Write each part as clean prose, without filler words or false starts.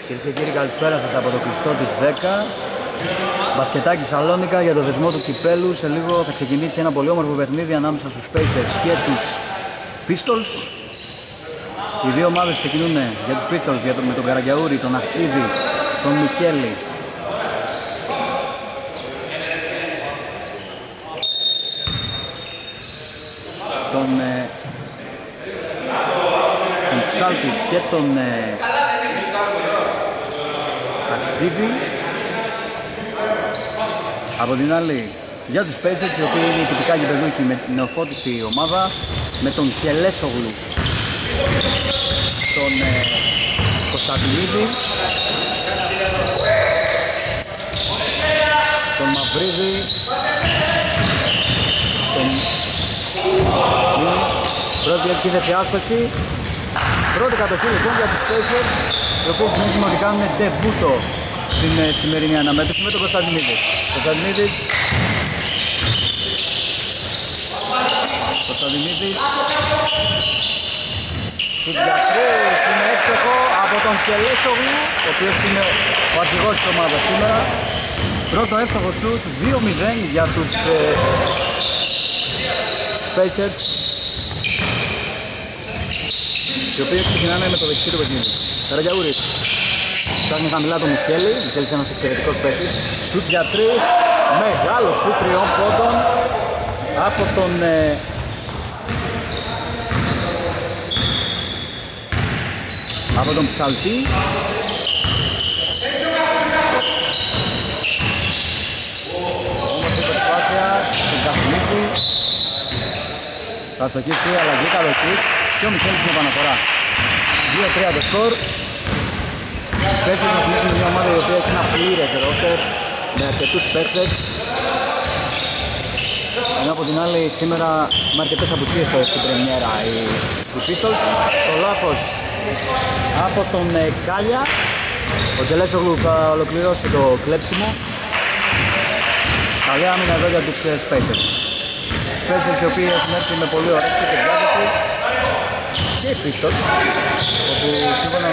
Κυρίες και κύριοι, καλησπέρα σας από το κλειστό της 10. Μπασκετάκι Σαλόνικα για το δεσμό του κυπέλου. Σε λίγο θα ξεκινήσει ένα πολύ όμορφο παιχνίδι ανάμεσα στους Pacers και τους Pistols. Οι δύο ομάδες ξεκινούν για τους Pistols με τον Καραγκιαούρη, τον Αχτσίδη, τον Μικέλη. Τον Ψάλτη και τον Αχτσίδη. Από την άλλη για τους Pacers, οι οποίοι είναι τυπικά γηπεδούχοι με την νεοφώτιστη ομάδα, με τον Κελέσογλου, τον Κωνσταντινίδη, τον Μαυρίδη, τον πρώτη επίθεση άστοχη. Πρώτη κατοχή λοιπόν για τους Pacers, οι οποίοι θυμίζουμε ότι κάνουν ντεμπούτο στην σημερινή αναμέτρηση με τον Κωνσταντινίδη. Κωνσταντινίδης στους γιατρούς είναι εύστοχο από τον Κελέσογλου, ο οποίος είναι ο αρχηγός της ομάδας σήμερα. Πρώτο εύστοχο σουτ, 2-0 για τους Pacers, οι οποίοι ξεκινάνε με το δεξί του παιχνίδι. Καραγκιαούρης φτάνει χαμηλά τον Μικέλη. Μικέλης είναι ένας εξαιρετικός παίκτης. Σουτ για 3, μεγάλο σουτ 3 πόντων από τον Ψαλτή. Όμως η προσπάθεια στον Καφνίδη. Θα στοχίσει αλλαγή καλοκής και ο Μικέλης είναι επαναφορά. 2-3 το σκορ. Πέφτει να θυμίσουμε μια ομάδα η οποία έχει ένα πλήρες ρόστερ με αρκετούς παίκτες. Ενώ από την άλλη σήμερα με αρκετές απουσίες στην πρεμιέρα οι Pistols. Το λάθος από τον Κάλια. Ο Κελέσογλου θα ολοκληρώσει το κλέψιμο. Καλή άμυνα εδώ για τους Pacers. Pacers οι οποίοι έχουν έρθει με πολύ ωραία και διάθεση. Και οι Pistols, όπου σύμφωνα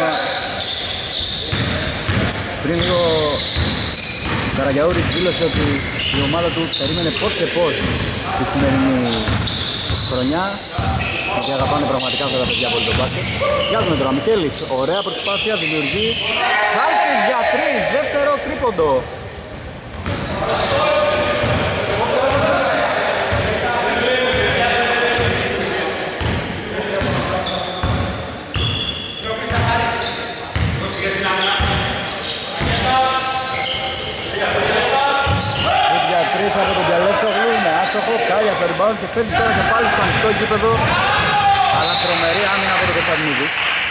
πριν λίγο ο Καραγκιαούρης δήλωσε ότι η ομάδα του περίμενε πώς και πώς τη σημερινή χρονιά, γιατί αγαπάνε πραγματικά αυτά τα παιδιά από το μπάσκετ. Γιάζουμε τώρα, Μικέλης, ωραία προσπάθεια, δημιουργεί Σάλτης για 3, δεύτερο τρίποντο. Από τον Κελέσογλου με άστοχο, Κάλια στο rebound και φέρνει τώρα και πάλι στο ανοιχτό γήπεδο, αλλά τρομερή άμυνα από τον Κωνσταντινίδη.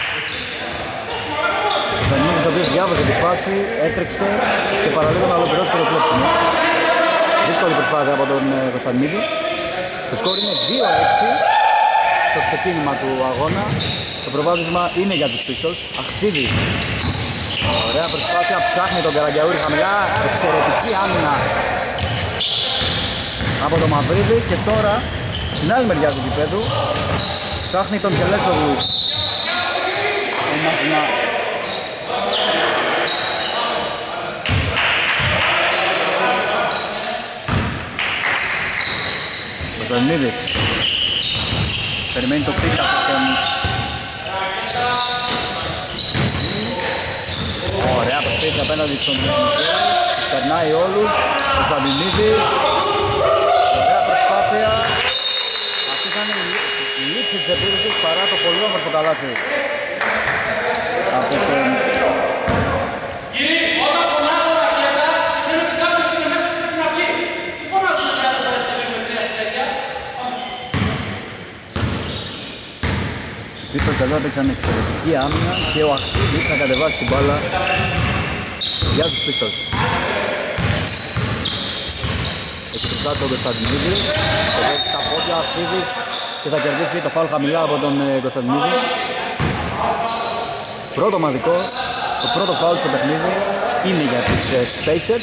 Ο Κωνσταντινίδης, ο οποίος διάβασε τη φάση, έτρεξε και παραλίγο να ολοκληρώσει το κλέψιμο. Δύσκολη προσπάθεια από τον Κωνσταντινίδη. Το σκορ είναι 2-6 στο ξεκίνημα του αγώνα. Το προβάδισμα είναι για τους Pistols. Αχτσίδη. Ωραία προσπάθεια, ψάχνει τον Καραγκιαούρη χαμηλά, εξαιρετική άμυνα από το Μαυρίδη και τώρα στην άλλη μεριά του γηπέδου ψάχνει τον Κελέσογλου. Ο Ζωνίδης περιμένει το πίτα τον... Ωραία προσπάθεια απέναντι στον Μικέλη, περνάει όλους, ο Σαντινίδης. Αυτή θα είναι η λήξη της επίθεσης παρά το πολύ όμορφο καλάθι από τον... Όταν φωνάζω ρακέτα, σημαίνει ότι κάποιος είναι μέσα και πρέπει να βγει. Τι φωνάζω να κάνω τώρα στο λίγο με 3 συνέχεια. Πίσω εδώ έπαιξαν εξαιρετική άμυνα και ο Αχτσίδης θα κατεβάσει την μπάλα για τους Pistols. Εξυπηρετά τον Κωνσταντινίδη, το δέχει στα πόδια ο Αχτσίδης και θα κερδίσει το φάουλ χαμηλά από τον Κωνσταντινίδη. Πρώτο ομαδικό, το πρώτο φάουλ στο παιχνίδι είναι για τους Pacers.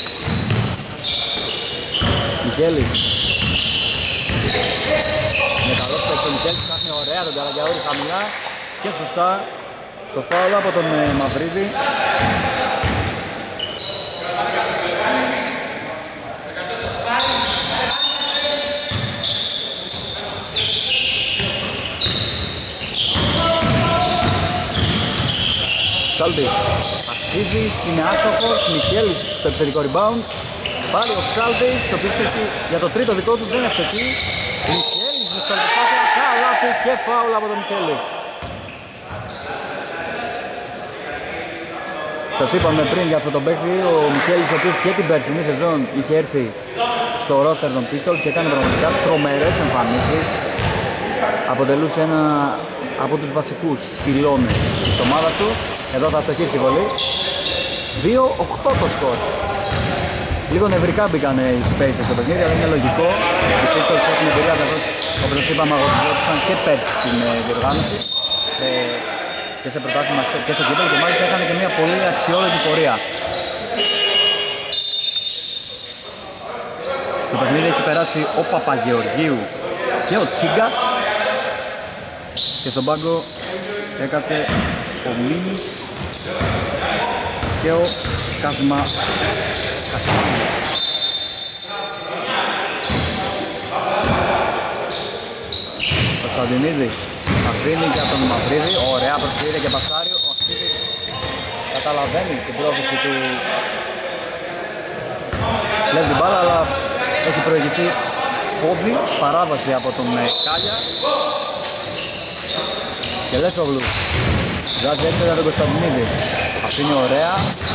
Μικέλης. Με καλό παίκτο ο Μικέλης, ψάχνει ωραία τον Καραγκιαούρη χαμηλά και σωστά Το φάουλ από τον Μαυρίδη. Ψάλτης, Αξίδης, είναι άστοχος, Μιχέλης το επιθετικό rebound. Πάλι ο Ψάλτης, ο οποίος έχει για το τρίτο δικό του, δεν είναι ευθετή. Μιχέλης, δύσκολη προσπάθεια, καλάθι και φάουλ από τον Μιχέλη. Σας είπαμε πριν για αυτό το παίκτη, ο Μιχέλης, ο οποίος και την περσινή σεζόν είχε έρθει στο roster των Pistols και έκανε πραγματικά τρομερές εμφανίσεις. Αποτελούσε ένα από τους βασικούς πυλώνες της ομάδας του. Εδώ θα στοχίσει τη βολή. 2-8 το σκορ. Λίγο νευρικά μπήκαν οι Spacers στο παιχνίδι, αλλά είναι λογικό. Οι Pistols έχουν εμπειρία, καθώς όπως είπαμε αγωνιζόντουσαν και πέρσι στην διοργάνωση και σε πρωτάθλημα και στο κύπελλο και μάλιστα είχαν και μια πολύ αξιόλογη πορεία. Το παιχνίδι έχει περάσει ο Παπαγεωργίου και ο Τσίγκας και στον πάγκο έκατσε ο Μίνης και ο Κάσμα Κασμάνης. Ο Κωνσταντινίδης αφήνει για τον Μαυρίδη, ωραία προσφύρια και πασάρι. Ο Αξίδης καταλαβαίνει την πρόθεση του, βλέπει την μπάλα, αλλά έχει προηγηθεί πόδι, παράβαση από τον Κάλια. Και Λέσογλου βγάζει έξω για τον Κωνσταντινίδη, αφήνει ωραία.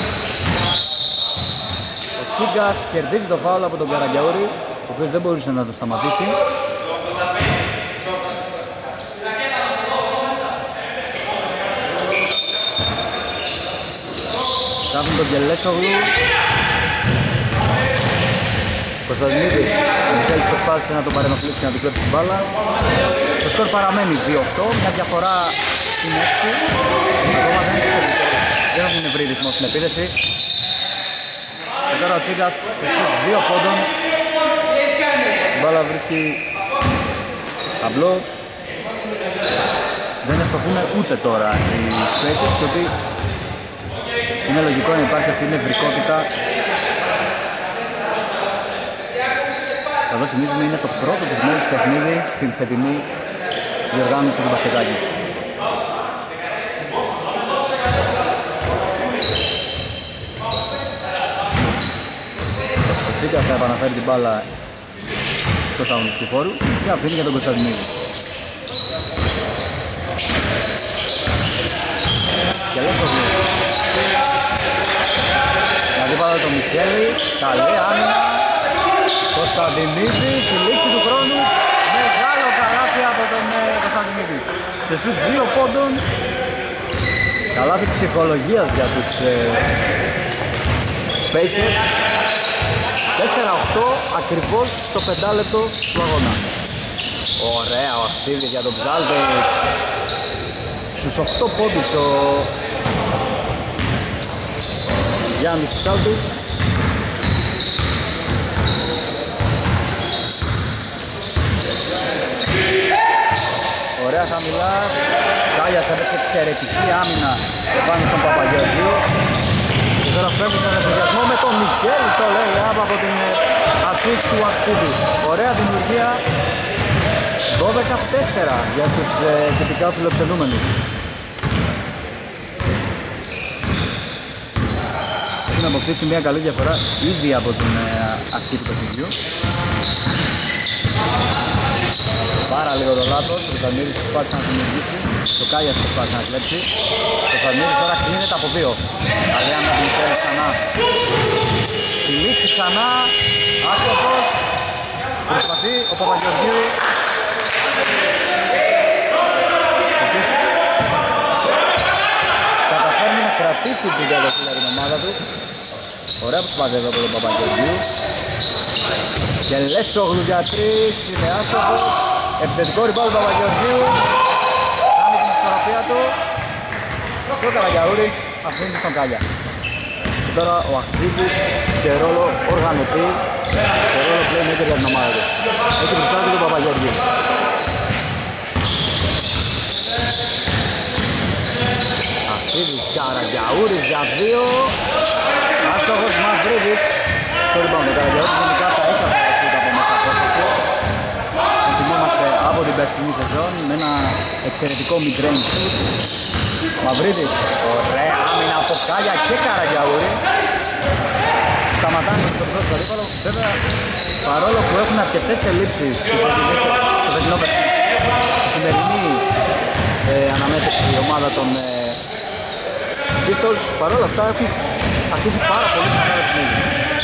Ο Τσίγκας κερδίζει το φάουλ από τον Καραγκιαούρη, ο οποίος δεν μπορούσε να το σταματήσει. Κάθουν τον Κελέσογλου. Κωνσταντινίδης, ο Μιχέλης προσπάθησε να τον παρενοχλήσει και να του κλέψει την μπάλα. Το σκορ παραμένει 2-8, μια διαφορά στην 6. Ακόμα δεν έχουν βρει ρυθμό στην επίδεση. Και τώρα ο Τσίγκας σε σουτ 2 πόντων. Η μπάλα βρίσκει ταμπλό. Δεν ευστοχούν ούτε τώρα οι Spacers, γιατί είναι λογικό να υπάρχει αυτή η νευρικότητα. Εδώ θυμίζουμε είναι το πρώτο της μόλις παιχνίδι στην φετινή διοργάνωση του μπασκετάκι. Ο Τσίκας θα επαναφέρει την μπάλα στο αγωνιστικού χώρου και αφήνει για τον Κωνσταντινίδη. Και Λέσογλου. Αντίπαλο τον Μιχέλη, καλή άμυνα. Κωνσταντινίδη, στη λήξη του χρόνου, μεγάλο καλάθι από τον Κωνσταντινίδη. Σε σουτ 2 πόντων, καλάθι ψυχολογίας για τους Spacers. 4-8 ακριβώς στο 5 λεπτό του αγώνα. Ωραία ο Αξίδης για τον Ψάλτη. Στους 8 πόντους ο Γιάννης Ψάλτης. Ωραία χαμηλά. Κάλιας έπαιξε εξαιρετική άμυνα επάνω στον Παπαγεωργίου. Και τώρα φεύγει στον ενθουσιασμό με τον Μιχέλη, το λέει από την assist του Αξίδη. Ωραία δημιουργία. 12-4 για τους τυπικά φιλοξενούμενους. Έχουν αποκτήσει μια καλή διαφορά ήδη από την αρχή του παιχνιδιού. Πάρα λίγο το λάθος, ο Κωνσταντινίδης προσπάθησε να δημιουργήσει, το Κάλιας προσπάθησε να κλέψει. Ο Κωνσταντινίδης τώρα κλείνεται από 2. Καλή άμυνα του Μιχέλη ξανά. Τη λήξη ξανά, άστοχος. Προσπαθεί ο Παπαγεωργίου. Καταφέρνει να κρατήσει την διαδοχή για την ομάδα του. Ωραία προσπάθεια εδώ από τον Παπαγεωργίου. Και Λέσογλου για 3, είναι άστοχος. Επιθετικό rebound του Παπαγεωργίου. Κάνει την ισορροπία του. Και ο Καραγκιαούρης αφήνει στον Κάλια. Και τώρα ο Αξίδης σε ρόλο οργανωτή, σε ρόλο playmaker για την ομάδα του. Έχει μπροστά του τον Παπαγεωργίου. Καραγιαούρης για 2. Άστοχος Μαυρίδης. Στο rebound ο Καραγιαούρης γενικά τα έχει αφαιρέσει από μέσα απόσταση. Θυμόμαστε από την περσινή σεζόν με ένα εξαιρετικό mid-range shoot. Μαυρίδης, ωραία άμυνα από Κάλια και Καραγιαούρη. Σταματάνε στο πρώτο αντίπαλο. Βέβαια, παρόλο που έχουν αρκετές ελλείψεις στο φετινό σημερινή αναμέτρηση η ομάδα των Pistols, παρόλα αυτά έχουν αρχίσει πάρα πολύ να κάνουν παιχνίδι.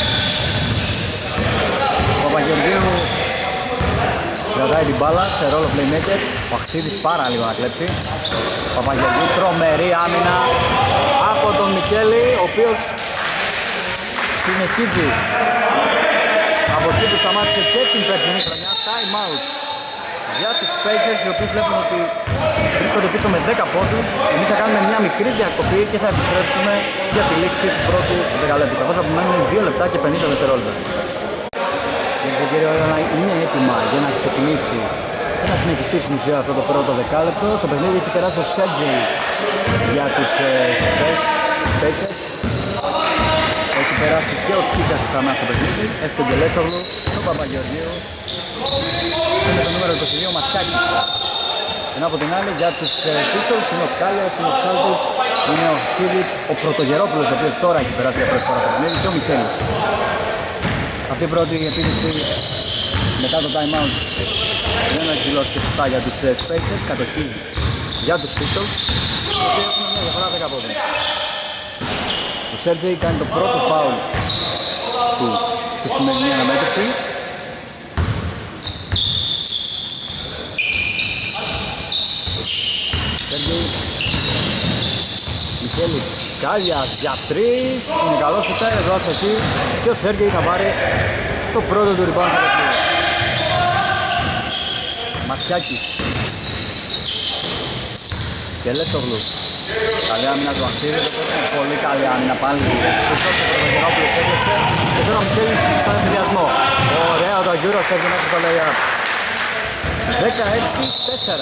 Ο Παπαγεωργίου κρατάει την μπάλα σε ρόλο playmaker. Ο Αχτίδης πάρα λίγο να κλέψει. Ο Παπαγεωργίου τρομερή άμυνα από τον Μικέλη, ο οποίος συνεχίζει από εκεί που σταμάτησε και την περσινή χρονιά. Time out για τους Pacers, οι οποίοι βλέπουν ότι βρίσκονται πίσω με 10 πόντους. Εμείς θα κάνουμε μια μικρή διακοπή και θα επιστρέψουμε για τη λήξη του πρώτου δεκαλέπτου. Καθώς απομένουν 2 λεπτά και 50 δευτερόλεπτα. Η κυρία είναι έτοιμα για να ξεκινήσει και να συνεχιστεί στην ουσία αυτό το πρώτο δεκάλεπτο. Στο παιχνίδι έχει περάσει ο Σέντζεϊ για τους Pacers. Έχει περάσει και ο Τσίκας ξανά στο παιχνίδι. Έχει τον Κελέσογλου, τον Παπαγεωργίου και με το νούμερο 22 Ματσάκης. Ενώ από την άλλη για τους Pistols είναι ο Κάλιας, είναι ο Ψάλτης, είναι ο Τσίδης, ο Πρωτογερόπουλος, ο οποίος τώρα έχει περάσει για πρώτη φορά στο παιχνίδι, και ο Μιχέλης. Αυτή η πρώτη επίθεση μετά το time out δεν έχει δηλώσει και σωστά για τους Spacers, κατευθύνει για τους Pistols, οι οποίοι έχουν μια διαφορά 10 πόντων. Ο Σέρτζεϊ κάνει το πρώτο φάουλ του στη σημερινή αναμέτρηση. Σέρτζεϊ, Μιχέλης, Κάλιας για 3, είναι καλός ο Τάιρες ο εκεί και ο Σέρτζεϊ θα πάρει το πρώτο του rebound στο παιχνίδι. Ματσιάκης και Λέσογλου. Καλή άμυνα του Αχτίδη, πολύ καλή άμυνα πάλι. Ο Πρωτογερόπουλος έκλεψε και τώρα Μιχέλης στον ενθουσιασμό. Ωραία το Αγγύρος έρχεται μέσα στο lay-up. 16-4.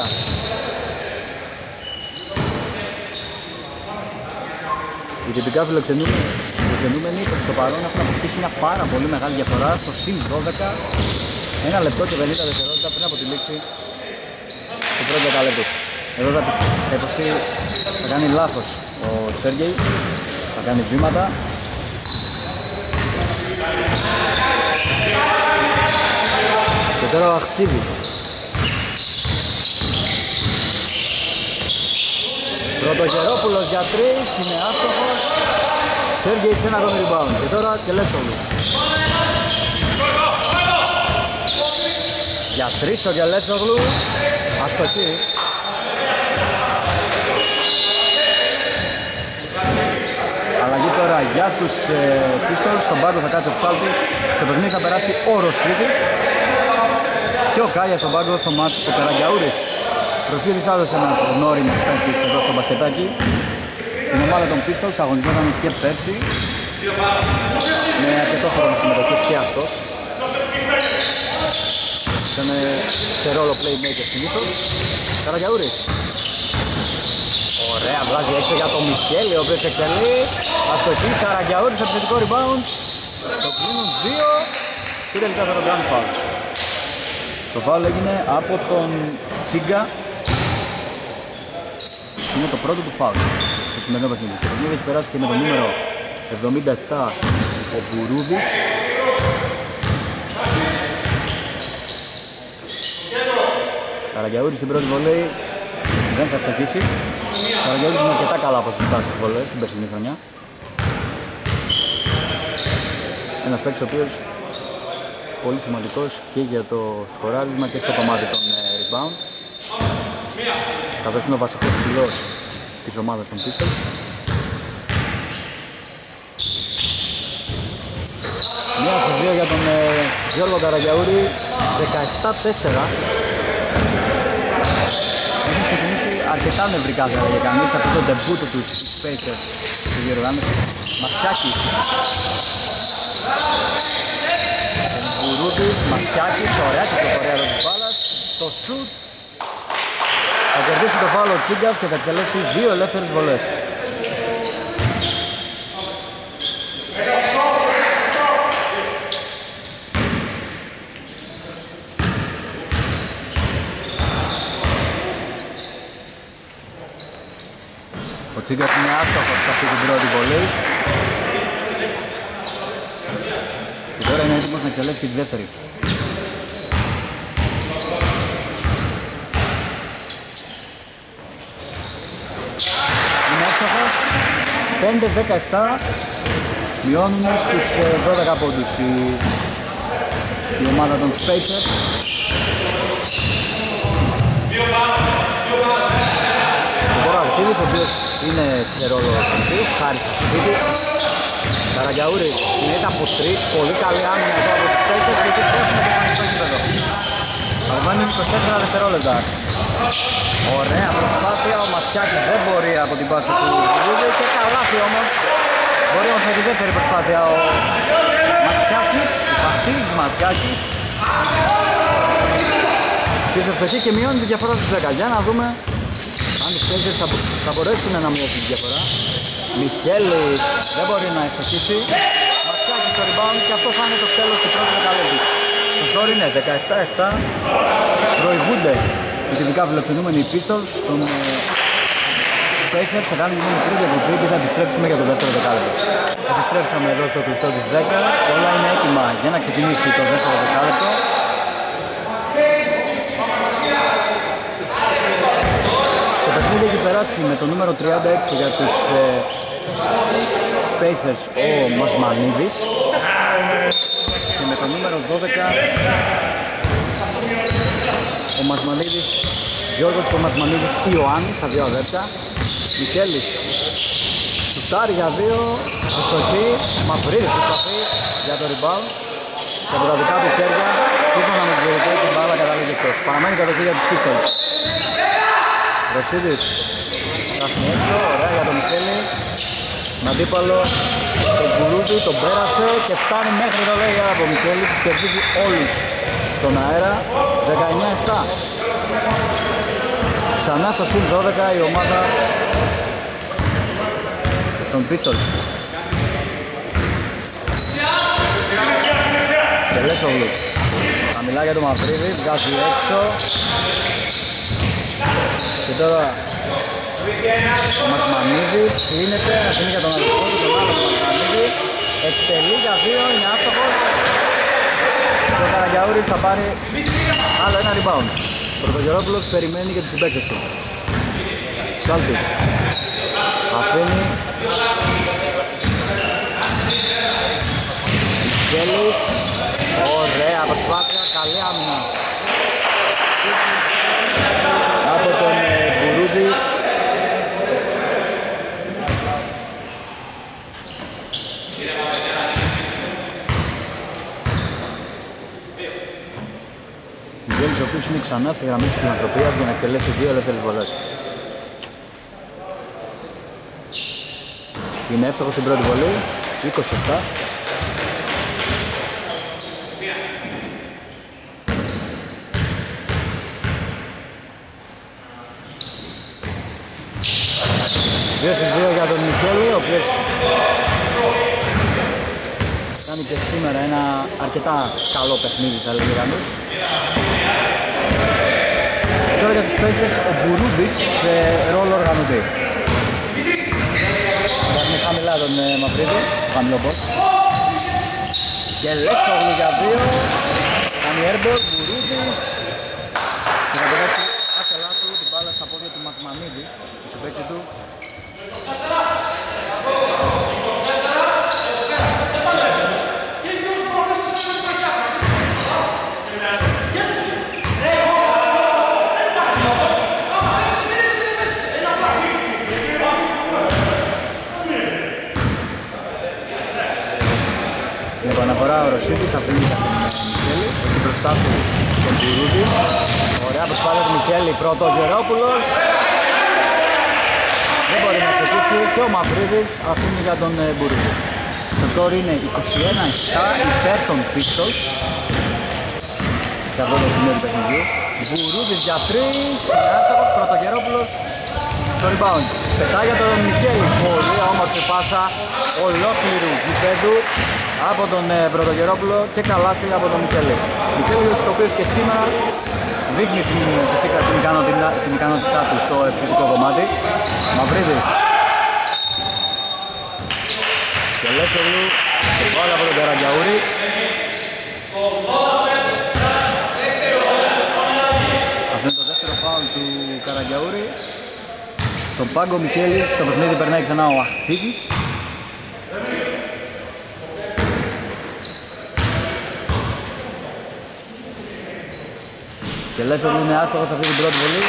Οι τυπικά φιλοξενούμενοι προς το παρόν έχουν αποκτήσει μια πάρα πολύ μεγάλη διαφορά στο συν 12. 1 λεπτό και 50 δευτερόλεπτα πριν από τη λήξη του πρώτου δεκαλέπτου. Εδώ θα υποστεί, θα κάνει λάθος ο Σέργεϊ, θα κάνει βήματα. Και τώρα ο Αχτσίδης. Πρωτογερόπουλος για 3, είναι άστοχος. Σέργεϊ σε ένα ακόμη rebound. Και τώρα Κελέσογλου. Για 3 ο Κελέσογλου, αστοχή. Αλλαγή τώρα για τους Pistols, στον πάγκο θα κάτσει ο Ψάλτης, στο παιχνίδι θα περάσει ο Ρωσίδης και ο Κάλιας στον πάγκο στο μάτς ο Καραγιαούρης. Ρωσίδης άλλος ένας γνώριμος παίκτης εδώ στο μπασκετάκι. Στην ομάδα των Pistols αγωνιζόταν και πέρσι με αρκετό χρόνο συμμετοχής και αυτός. Ήταν σε ρόλο playmaker συνήθως. Καραγιαούρης. Ωραία, βγάζει έξω για τον Μιχέλη, ο οποίος εκτελεί. Αστοχή, Καραγιαούρης, επιθετικό rebound. Το κλείνουν 2 και τελικά θα τον κάνει φάουλ. Το φάουλ έγινε από τον Τσίγκα. Είναι το πρώτο του φάουλ στο σημερινό παιχνίδι. Στο παιχνίδι έχει περάσει και με το νούμερο 77 ο Μπουρούδης. Καραγιαούρης στην πρώτη βολή δεν θα ευτυχίσει. Καραγιαούρης είναι αρκετά καλά ποσοστά στις βολές στην περσινή χρονιά. Ένας παίκτης ο οποίος πολύ σημαντικός και για το σκοράρισμα και στο κομμάτι των rebound. Καθώς είναι ο βασικός ψηλός της ομάδας των Pistols. Μία στις 2 για τον Γιώργο Καραγιαούρη, 17-4. Έχουν ξεκινήσει αρκετά νευρικά θα έλεγε κανείς από το ντεμπούτο του Pacers στη διοργάνωση. Ματσιάκης. Μπουρούτης, Ματσιάκης, ωραία κυκλοφορία εδώ της μπάλας. Το σουτ. Θα κερδίσει το φάουλο ο Τσίγκας και θα εκτελέσει 2 ελεύθερες βολές. Ο Τσίγκας είναι άστοχος σε αυτή την πρώτη βολή. Και τώρα είναι έτοιμος να εκτελέσει και τη δεύτερη. Είναι άστοχος. 5-17. Μειώνουν στους 12 πόντους η ομάδα των Spacers. Ο Κορακτσίδης, ο οποίος είναι σε ρόλο του, χάρη στη συζήτη. Καραγκιαούρης, συνέχεια από 3, πολύ καλή άμυνα εδώ από τους Spacers και εκεί τρέχουμε και πάνω στο γήπεδο. Παρεμβάνει 24 δευτερόλεπτα. Ωραία προσπάθεια, ο Ματσιάκης δεν μπορεί από την πάση του Βουλίδη και καλάθι όμως. Μπορεί όμως με τη δεύτερη προσπάθεια ο Ματσιάκης, ο Βασίλης Ματσιάκης. Πισευκεί και μειώνει τη διαφορά στους 10. Για να δούμε αν οι Spacers θα μπορέσουν να μειώσουν τη διαφορά. Μιχέλης δεν μπορεί να ευστοχίσει. Ματσιάκης στο rebound και αυτό θα είναι το τέλος του πρώτου δεκαλέπτου. Το σκορ είναι 17-7. Προηγούνται οι τυπικά φιλοξενούμενοι Pistols των Spacers. Θα κάνουν μια μικρή διακοπή και θα επιστρέψουμε για το δεύτερο δεκάλεπτο. Επιστρέψαμε εδώ στο κλειστό της 10. Όλα είναι έτοιμα για να ξεκινήσει το δεύτερο δεκάλεπτο. Το παιχνίδι έχει περάσει με το νούμερο 36 για τους Spacers ο Μασμανίδης και με το νούμερο 12 ο Μασμανίδης Γιώργος και ο Μασμανίδης Ιωάννης, τα δύο αδέρφια. Μιχέλης σουτάρει για δύο, αστοχή, Μαυρίδης προσπαθεί για το rebound και από τα δικά του χέρια σύμφωνα με τους διαιτητές την μπάλα καταλήγει εκτός. Παραμένει κατοχή για τους Pistols. Ρωσίδης φτάσει έξω, ωραία για τον Μιχέλη. Με αντίπαλο τον Κουρούτη, τον πέρασε και φτάνει μέχρι το λέει από ο Μιχέλης. Τους κερδίζει όλους στον αέρα. 19-7. Ξανά στο συν 12 η ομάδα των Pistols. Τελέσογλου. Χαμηλά για τον Μαυρίδη, βγάζει έξω. Και τώρα ο Μασμανίδης κλείνεται, αφήνει για τον αδελφό του, τον άλλο Μασμανίδη. Εκτελεί για δύο, είναι άστοχος. Και ο Καραγκιαούρης θα πάρει άλλο ένα rebound. Ο Πρωτογερόπουλος περιμένει και τους συμπαίκτες του. Σάλτης αφήνει. Μιχέλης. Ωραία προσπάθεια, καλή άμυνα από τον Μπουρούδη. Μιγέλης ο οποίος είναι ξανά στη γραμμή της φιλανθρωπίας για να εκτελέσει δύο ελεύθερες βολές. Είναι εύστοχος στην πρώτη βολή, 27. Δύο στις δύο για τον Μιχέλη, ο οποίος κάνει και σήμερα ένα αρκετά καλό παιχνίδι θα λέγει κανείς. Τώρα για τους Spacers ο Μπουρούδης σε ρόλο οργανωτή. Βάζουμε χαμηλά τον Μαυρίδη, το χαμηλό πώς. Και Λέσογλου για δύο. Κάνει airball, Μπουρούδης. Και θα περάσει άσχελά του την μπάλα στα πόδια του Μασμανίδη, του συμπαίκτη του. Στην επαναφορά ο Ρωσίδης αφήνει για τον Μιχέλη, έχει μπροστά του τον Μπουρούδη. Ωραία προσπάθεια του Μιχέλη, Πρωτογερόπουλος. Δεν μπορεί να ξεκίσει και ο Μαυρίδης αφήνει για τον Μπουρούδη. Το σκορ είναι 21-7 υπέρ των Pistols. Και αυτό το σημείο του παιχνιδιού. Μπουρούδης για 3, άστοχος, Πρωτογερόπουλος στο rebound. Πετάει για τον Μιχέλη, πολύ όμορφη πάσα ολόκληρου γηπέδου από τον Πρωτογερόπουλο και καλάθι από τον Μιχέλη. Μιχέλης ο οποίος και σήμερα δείχνει την ικανότητά του στο επιθετικό κομμάτι. Μαυρίδης Και Λέσογλου, το φάουλ από τον Καραγκιαούρη. Αυτό είναι το δεύτερο φάουλ του Καραγκιαούρη. Στον πάγκο Μιχέλης, στο παιχνίδι περνάει ξανά ο Αχτσίδης. Και Λέσογλου είναι άστοχος αυτή την πρώτη βολή.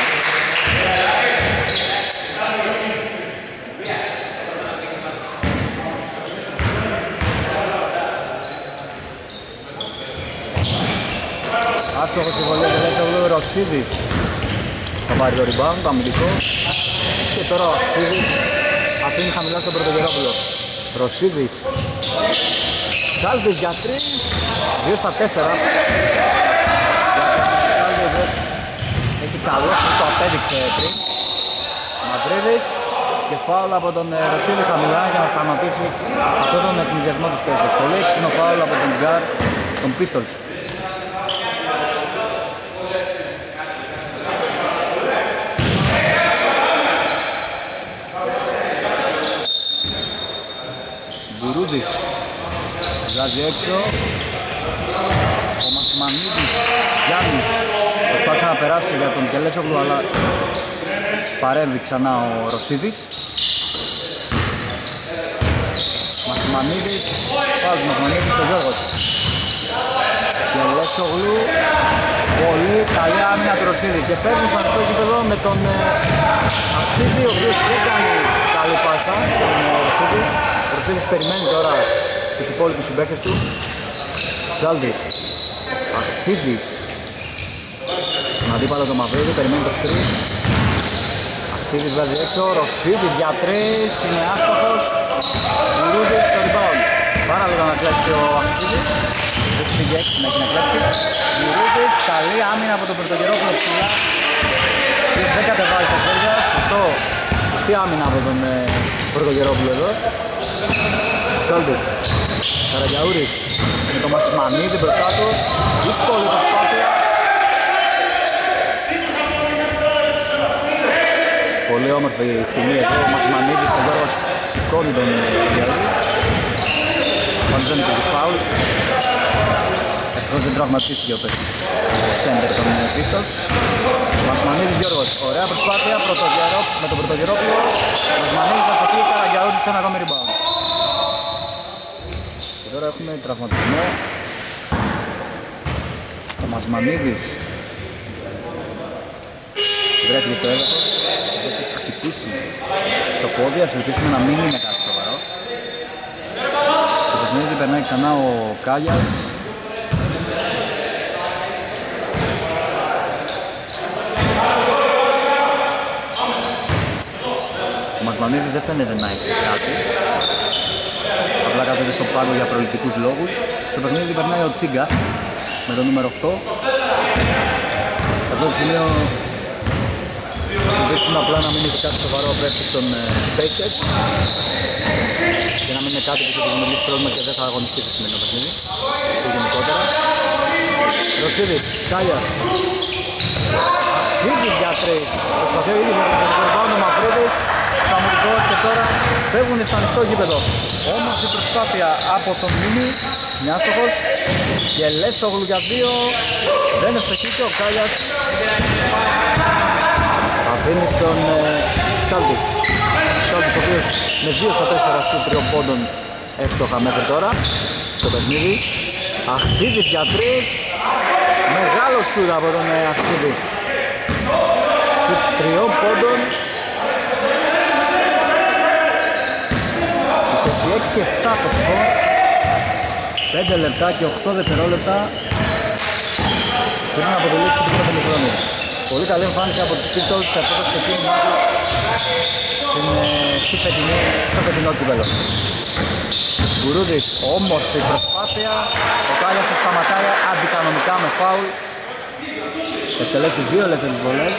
Άστοχος η βολή του Λέσογλου, Ρωσίδης θα πάρει το rebound, το αμυντικό. Και τώρα ο Αχτσίδης αφήνει χαμηλά στον Πρωτογερόπουλο. Ρωσίδης, Σάλτης για 3, 2 στα 4. Έχει καλό, το απέδειξε πριν. Μαδρίδης και φάουλ από τον Ρωσίδη χαμηλά για να σταματήσει αυτόν τον εθνικιασμό της Πέστος. Πολύ έξυπνο φάουλ από τον γκάρ των Pistols. Μπουρούδης βγάζει έξω. Ο Μασμανίδης, Γιάννης προσπάθησε να περάσει για τον Κελέσογλου, αλλά παρέμβει ξανά ο Ρωσίδης. Μασμανίδης, πάλι Μασμανίδης στο Γιώργος. Κελέσογλου, πολύ καλή άμυνα του Ρωσίδη και φεύγει στο ανοιχτό γήπεδο με τον Αχτσίδη, ο οποίος δεν κάνει καλή πάσα στον Ρωσίδη. Ο Ρωσίδης περιμένει τώρα τους υπόλοιπους συμπαίκτες του. Σάλτης, Αχτσίδης, τον αντίπαλο το Μαυρίδη, περιμένει το σκριν. Αχτσίδης βγάζει έξω, Ρωσίδης για 3, είναι άστοχος. Γουρούδης στο rebound. Πάρα λίγο να κλέψει ο Αχτσίδης. Δεν πήγε έξι να έχει να κλέψει. Γουρούδης, καλή άμυνα από τον Πρωτογερόπουλο ψηλά. Δεν κατεβάζει τα χέρια, σωστή άμυνα από τον Πρωτογερόπουλο εδώ. Σάλτης, Καραγκιαούρης με το Μασμανίδη μπροστά του. Δύσκολη προσπάθεια. Πολύ όμορφη στιγμή εδώ. Ο Μασμανίδης, ο Γιώργος σηκώνει τον Καραγκιαούρη. Πάντως δεν είναι και φάουλ. Εκτός δεν τραυματίστηκε ο σέντερ των Pistols. Μασμανίδης Γιώργος, ωραία προσπάθεια με τον Πρωτογερόπουλο. Μασμανίδης θα σταθεί, Καραγκιαούρης σε ένα ακόμη rebound. Και τώρα έχουμε τραυματισμό. Ο Μασμανίδης βρέθηκε στο έδαφος. Αυτός έχει χτυπήσει στο πόδι, ας ελπίσουμε να μην είναι κάτι σοβαρό. Το παιχνίδι περνάει ξανά ο Κάλιας. Ο Μασμανίδης δεν φαίνεται να έχει κάτι. Απλά κάθεται στο πάγκο για προληπτικούς λόγους. Στο παιχνίδι περνάει ο Τσίγκας με το νούμερο 8. Αυτό το σημείο ελπίζουμε απλά να μην έχει κάτι σοβαρό απέναντι στον Spacers και να μην είναι κάτι που θα δημιουργήσει πρόβλημα και δεν θα αγωνιστεί στο σημερινό παιχνίδι και γενικότερα. Ρωσίδης, Κάλιας, Αχτσίδης για 3. Προσπαθεί ο ίδιος για τον Κορμπάνο Μαυρίδης. Σταμωτικός και τώρα φεύγουν στο ανοιχτό γήπεδο. Όμως η προσπάθεια από τον Μίμη, μια άστοχος και Λέσογλου για 2. Δεν ευστοχεί και ο Κάλιας αφήνει στον Σάλτη. Σάλτης ο οποίος με 2 στα 4 στους 3 πόντων εύστοχα μέχρι τώρα στο παιχνίδι. Αχτσίδης για 3. Μεγάλο σούτ από τον Αχτσίδη. Σούτ 3 πόντων. 26-7 το σκορ. 5 λεπτά και 8 δευτερόλεπτα πριν από το λήξη του πρώτου χρόνου. Πολύ καλή εμφάνιση από τους Pistols σε αυτό το ξεκίνημά τους στο φετινό κύπελλο. Γκουρούδης, όμορφη προσπάθεια. Ο Κάλιας του σταματάει αντικανονικά με φάουλ. Εκτελέσει 2 ελεύθερες βολές.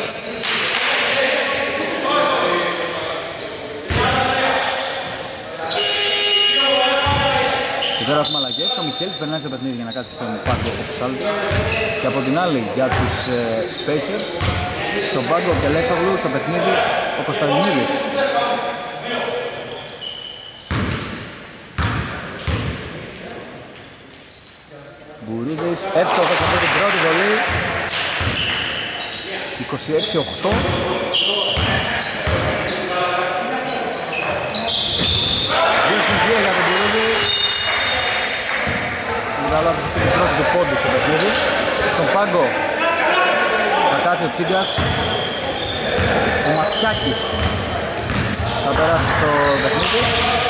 Και τώρα έχουμε αλλαγές. Ο Μιχέλης περνάει στο παιχνίδι για να κάτσει στον πάγκο ο Ψάλτης. Και από την άλλη για τους Spacers, στον πάγκο και Λέσογλου, στο παιχνίδι ο Κωνσταντινίδης. Μπουρούδης, εύστοχος από την πρώτη βολή. 26-8. Δύο συζύγια για τον Μπουρούδη. Μιλάω από την πρώτη του πόντου στο παιχνίδι. Στον πάγκο θα κάτσει ο Τσίγκας. Ο Ματσιάκης θα περάσει στο παιχνίδι.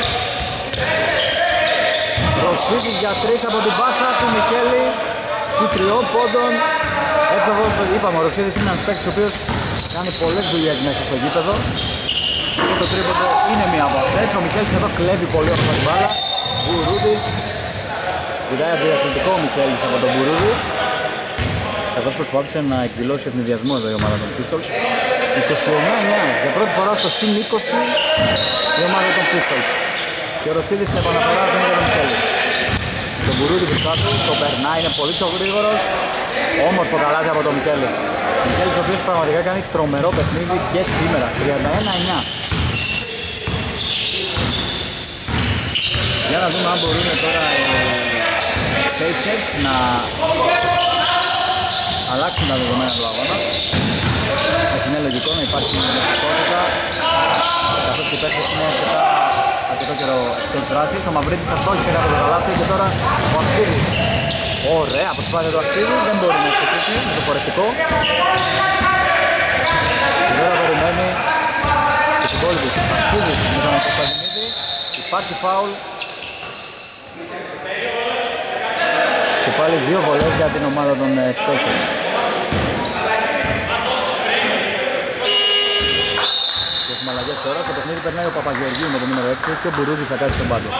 Ρωσίδης για 3 από την πάσα του Μιχέλη. Σου 3 πόντων. Εύστοχος, είπαμε, ο Ρωσίδης είναι ένας παίκτης ο οποίος κάνει πολλές δουλειές μέσα στο γήπεδο. Και το τρίποντο είναι μία από αυτές. Ο Μιχέλης εδώ κλέβει πολύ όμορφα την μπάλα. Μπουρούδης. Ζητάει αντιαθλητικό ο Μιχέλης από τον Μπουρούδη. Καθώς προσπάθησε να εκδηλώσει ευνηδιασμό εδώ η ομάδα των Pistols. 29-9. Για πρώτη φορά στο συν 20 η ομάδα των Pistols. Και ο Ρωσίδης στην επαναφορά δεν είναι τον Μιχέλη. Τον Μπουρούδη μπροστά του, τον περνάει, είναι πολύ πιο γρήγορος. Όμορφο καλάθι από τον Μιχέλη. Ο Μιχέλης ο οποίος πραγματικά κάνει τρομερό παιχνίδι και σήμερα. 31-9. Για να δούμε αν μπορούν τώρα οι Pacers να αλλάξουν τα δεδομένα του αγώνα. Είναι λογικό να υπάρχει μια δυνατότητα, καθώς και οι παίκτες είναι αρκετό καιρό εκτός δράσης. Ο Μαυρίτης θα στόχισε κάτω το καλάθι και τώρα ο Ακτίδης. Ωραία, προσπάθεια του Ακτίδη, δεν μπορεί να εξηγήσει, είναι το φορευτικό. Και τώρα περιμένει τους υπόλοιπους. Ακτίδης με τον Κωνσταντινίδη, υπάρχει φάουλ. Και πάλι 2 βολές για την ομάδα των Spacers. Και έχουμε αλλαγές τώρα, το παιχνίδι περνάει ο Παπαγεωργίου με το νούμερο 6 και ο Μπουρούδης θα κάτσει στον πάγκο.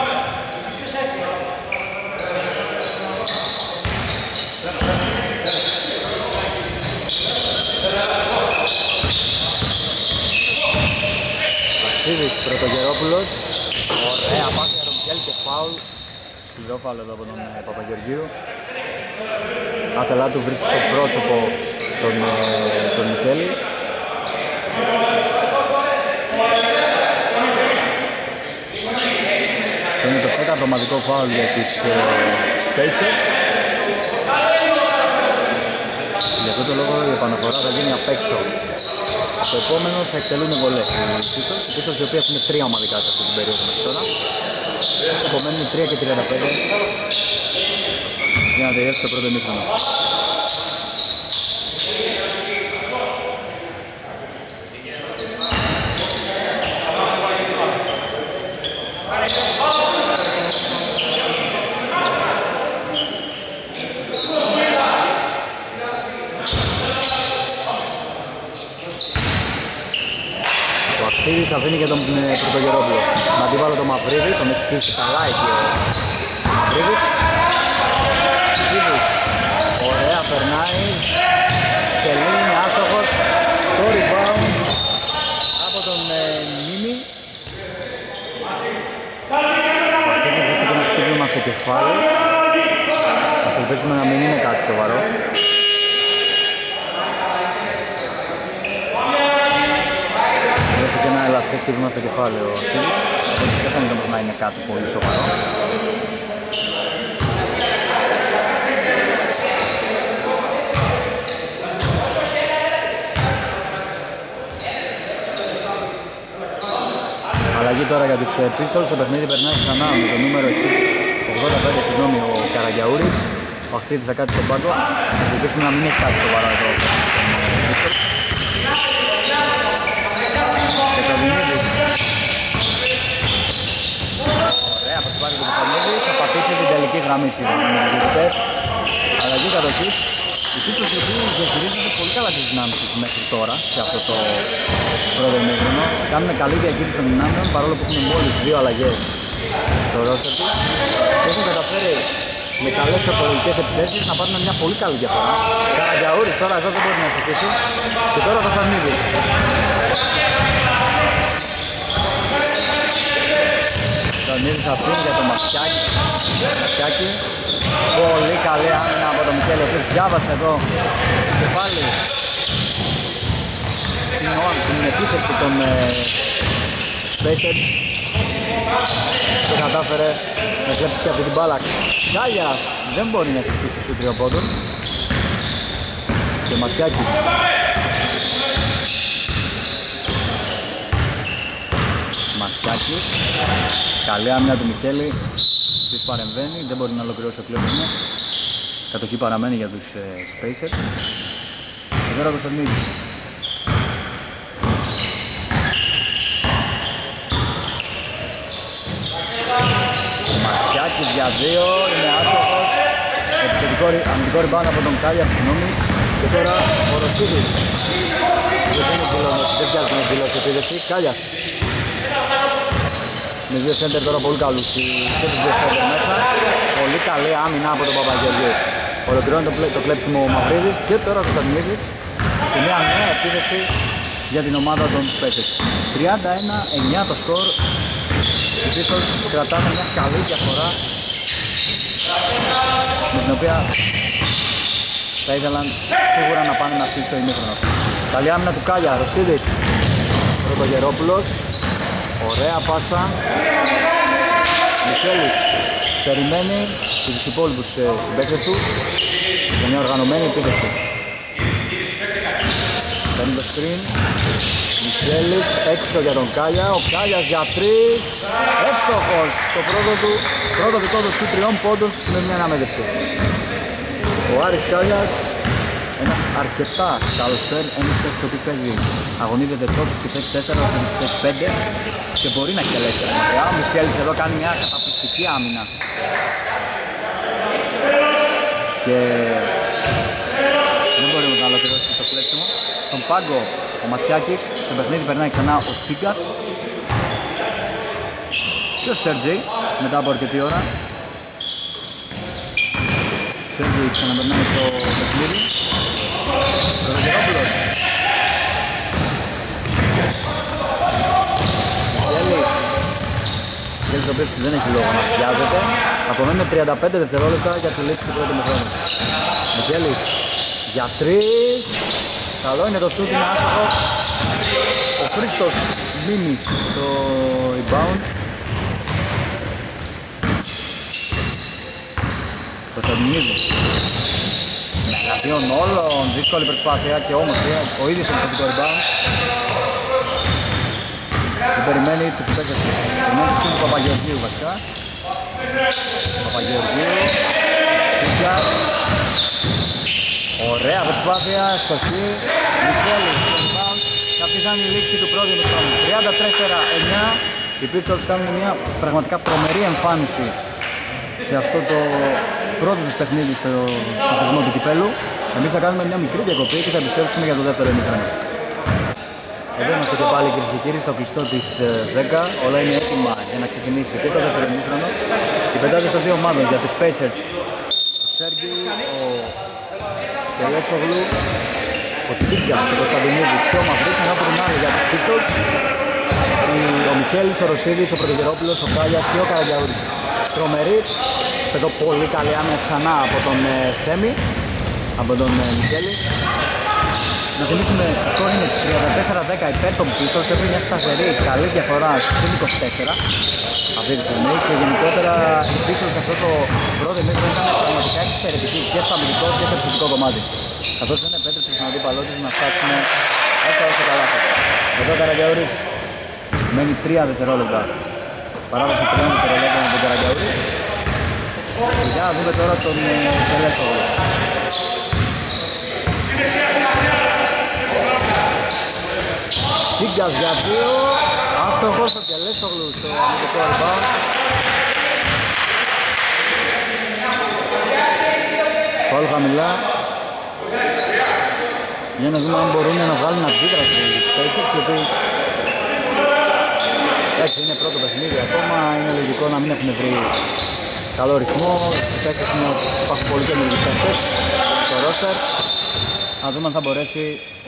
Αξίδης, Πρωτογερόπουλος. Ωραία πάση για τον Μιχέλη και φάουλ. Σκληρό φάουλ εδώ από τον Παπαγεωργίου. Άθελά του βρίσκει στο πρόσωπο τον Μιχέλη. Αυτό είναι το 5ο ομαδικό φάουλ για τις Spacers. Για αυτό το λόγο η επαναφορά θα γίνει απ' έξω. Το επόμενο θα εκτελούν βολές. Οι Pistols οι οποίοι έχουν 3 ομαδικά σε αυτή την περίοδο μέχρι τώρα. Επομένως είναι 3 και 35 για να τελειώσει το πρώτο ημίχρονο. Θα αφήνει και τον Πρωτογερόπουλο. Να την βάλω το Μαυρίδη, τον έχει κλείσει καλά εκεί ο Μαυρίδης. Ωραία, περνάει. Τελείνει, άστοχος. Το rebound από τον Μίμη. Ο Ακτίδης έχει και ένα χτύπημα στο κεφάλι. Ας ελπίσουμε να μην είναι κάτι σοβαρό. Και ένα ελαφρύ χτύπημα στο κεφάλι ο Ακτίδης. Δεν φαίνεται όμως να είναι κάτι πολύ σοβαρό. Αλλαγή τώρα για τους Pistols. Το παιχνίδι περνάει ξανά με το νούμερο 85, συγγνώμη, ο Καραγιαούρης. Ο Ακτίδης θα κάτσει στον πάγκο. Θα ελπίσουμε να μην έχει κάτι σοβαρό εδώ. Ωραία, προσπάθει το παιχνίδι, θα πατήσει την τελική γραμμή στις διαιτητές. Αλλαγή κατοχής. Οι Pistols οι οποίοι διαχειρίζονται πολύ καλά τις δυνάμεις τους μέχρι τώρα σε αυτό το πρώτο ημίχρονο. Κάνουν καλή διακήρυξη των δυνάμεων παρόλο που έχουν μόλις 2 αλλαγές στο roster τους. Και έχουν καταφέρει με καλές απολογικές επιθέσεις να πάρουν μια πολύ καλή διαφορά. Καραγιαούρης τώρα εδώ δεν μπορεί να στοιχήσει. Και τώρα το Σαρνίδη. Σαρνίδης αφήνει για το Ματσιάκη. Πολύ καλή άμυνα από τον Μιχέλη, ο οποίος διάβασε εδώ και πάλι την επίθεση των Spacers και κατάφερε να κλέψει και αυτή την μπάλα. Γκάλιας δεν μπορεί να εξηγήσει στους τριοπόντων. Και Ματιάκης. Ματιάκης. Καλή άμυνα του Μιχέλη. Ποιος παρεμβαίνει, δεν μπορεί να ολοκληρώσει ο κλέψιμο. Κατοχή παραμένει για τους Spacers. Και τώρα Κωνσταντίνης. Ματιάκης για 2, είναι άστοχος. Αμυντικό rebound από τον Κάλια, συγγνώμη. Και τώρα ο Ρωσίδης. Δεν πιάζει να δηλώσει επίδεση. Κάλιας. Με δύο σέντερ τώρα πολύ καλούς. Και τους δύο σέντερ μέσα. Πολύ καλή άμυνα από τον Παπαγεωργίου. Ολοκληρώνει το κλέψιμο ο Μαυρίδης. Και τώρα ο Κωνσταντινίδης. Και μια νέα επίδεση για την ομάδα των Spacers. 31-9 το σκορ. Οι Pistols κρατάνε μια καλή διαφορά με την οποία θα ήθελαν σίγουρα να πάνε να φύγει στο ημίχρονο. Καλή άμυνα του Κάλια, Ρωσίδης, Πρωτογερόπουλος, ωραία πάσα. Μιχέλης περιμένει και τους υπόλοιπους συμπαίκτες του για μια οργανωμένη επίθεση. Παίρνει το screen. Μιχέλης έξω για τον Κάλια, ο Κάλιας για 3, εύστοχος στο πρώτο δικό του σου 3 πόντων με μια αναμέτρηση. Ο Άρης Κάλιας, ένας αρκετά καλός φέρ, ένας παίκτης ο οποίος παίζει, αγωνίζεται τόσο στη θέση 4 όσο στη θέση 5 και μπορεί να εκτελέσει. Ο Μιχέλης εδώ κάνει μια καταπληκτική άμυνα. Και δεν μπορεί να ολοκληρώσει το κλέψιμο. Στον πάγκο ο Ματιάκης, στο παιχνίδι περνάει ξανά ο Τσίγκας και ο Σέρτζεϊ μετά από αρκετή ώρα. Σέρτζεϊ ξαναπερνάει στο παιχνίδι. Πρωτογερόπουλος. Μιχέλης ο οποίος δεν έχει λόγο να πιάζεται. Απομένουν 35 δευτερόλεπτα για τη λήξη του πρώτου μηχρόνου. Μιχέλης για 3. Καλό είναι το σούτ, είναι άστοχο. Ο Χρήστος Μίμης το rebound. Κωνσταντινίδης. Εναντίον όλων, δύσκολη προσπάθεια και όμως ο ίδιος είναι το rebound. Και περιμένει τους παίκτες του. Περιμένει τους του Παπαγεωργίου βασικά. Παπαγεωργίου. Σίγιας. Ωραία προσπάθεια, στοχή. Μιχέλης στο rebound. Θα πιθανή η λήξη του πρώτου μηχρόνου. 34-9. Οι Pistols κάνουν μια πραγματικά τρομερή εμφάνιση σε αυτό το πρώτο τους παιχνίδι στο θεσμό του κυπέλου. Εμείς θα κάνουμε μια μικρή διακοπή και θα επιστρέψουμε για το δεύτερο ημίχρονο. Εδώ είμαστε και πάλι, κυρίες και κύριοι, στο κλειστό της 10. Όλα είναι έτοιμα για να ξεκινήσει και το δεύτερο ημίχρονο. Οι πεντάδες των δύο ομάδων για τους Spacers. Ο Σέργη, ο Τελέσογλου, ο Τσίγκας, ο Κωνσταντινίδης και ο Μαυρής, ενώ από την άλλη για τους Pistols ο Μιχέλης, ο Ρωσίδης, ο Πρωτογερόπουλος, ο Κάλιας και ο Καραγκιαούρης. Τρομερή, εδώ πολύ καλή άμυνα ξανά από τον Θέμη, από τον Μιχέλη. Να θυμίσουμε, το σκορ είναι 34-10 υπέρ των Pistols, έχει μια σταθερή καλή διαφορά στους 24 αυτή τη στιγμή και γενικότερα οι Pistols σε αυτό το πρώτο ημίχρονο ήταν πραγματικά εξαιρετική και στο αμυντικό και στο επιθετικό κομμάτι. Καθώς δεν επέτρεψε στον αντίπαλό τους να φτάσουν όσο καλά. Εδώ ο Καραγκιαούρης μένει 3 δευτερόλεπτα. Παράδοση 3 δευτερόλεπτα με τον Καραγκιαούρη. Και για να δούμε τώρα τον Τελέσογλου. Τσίγκας για 2, άστοχος στο Τελέσογλου στο αμυντικό rebound. Φάουλ χαμηλά. Για να δούμε αν μπορούν να βγάλουν αντίδραση οι Spacers, οι οποίοι εντάξει είναι πρώτο παιχνίδι ακόμα, είναι λογικό να μην έχουν βρει καλό ρυθμό. Οι Spacers υπάρχουν πολύ καινούργιοι παίκτες στο roster. Να δούμε αν θα μπορέσει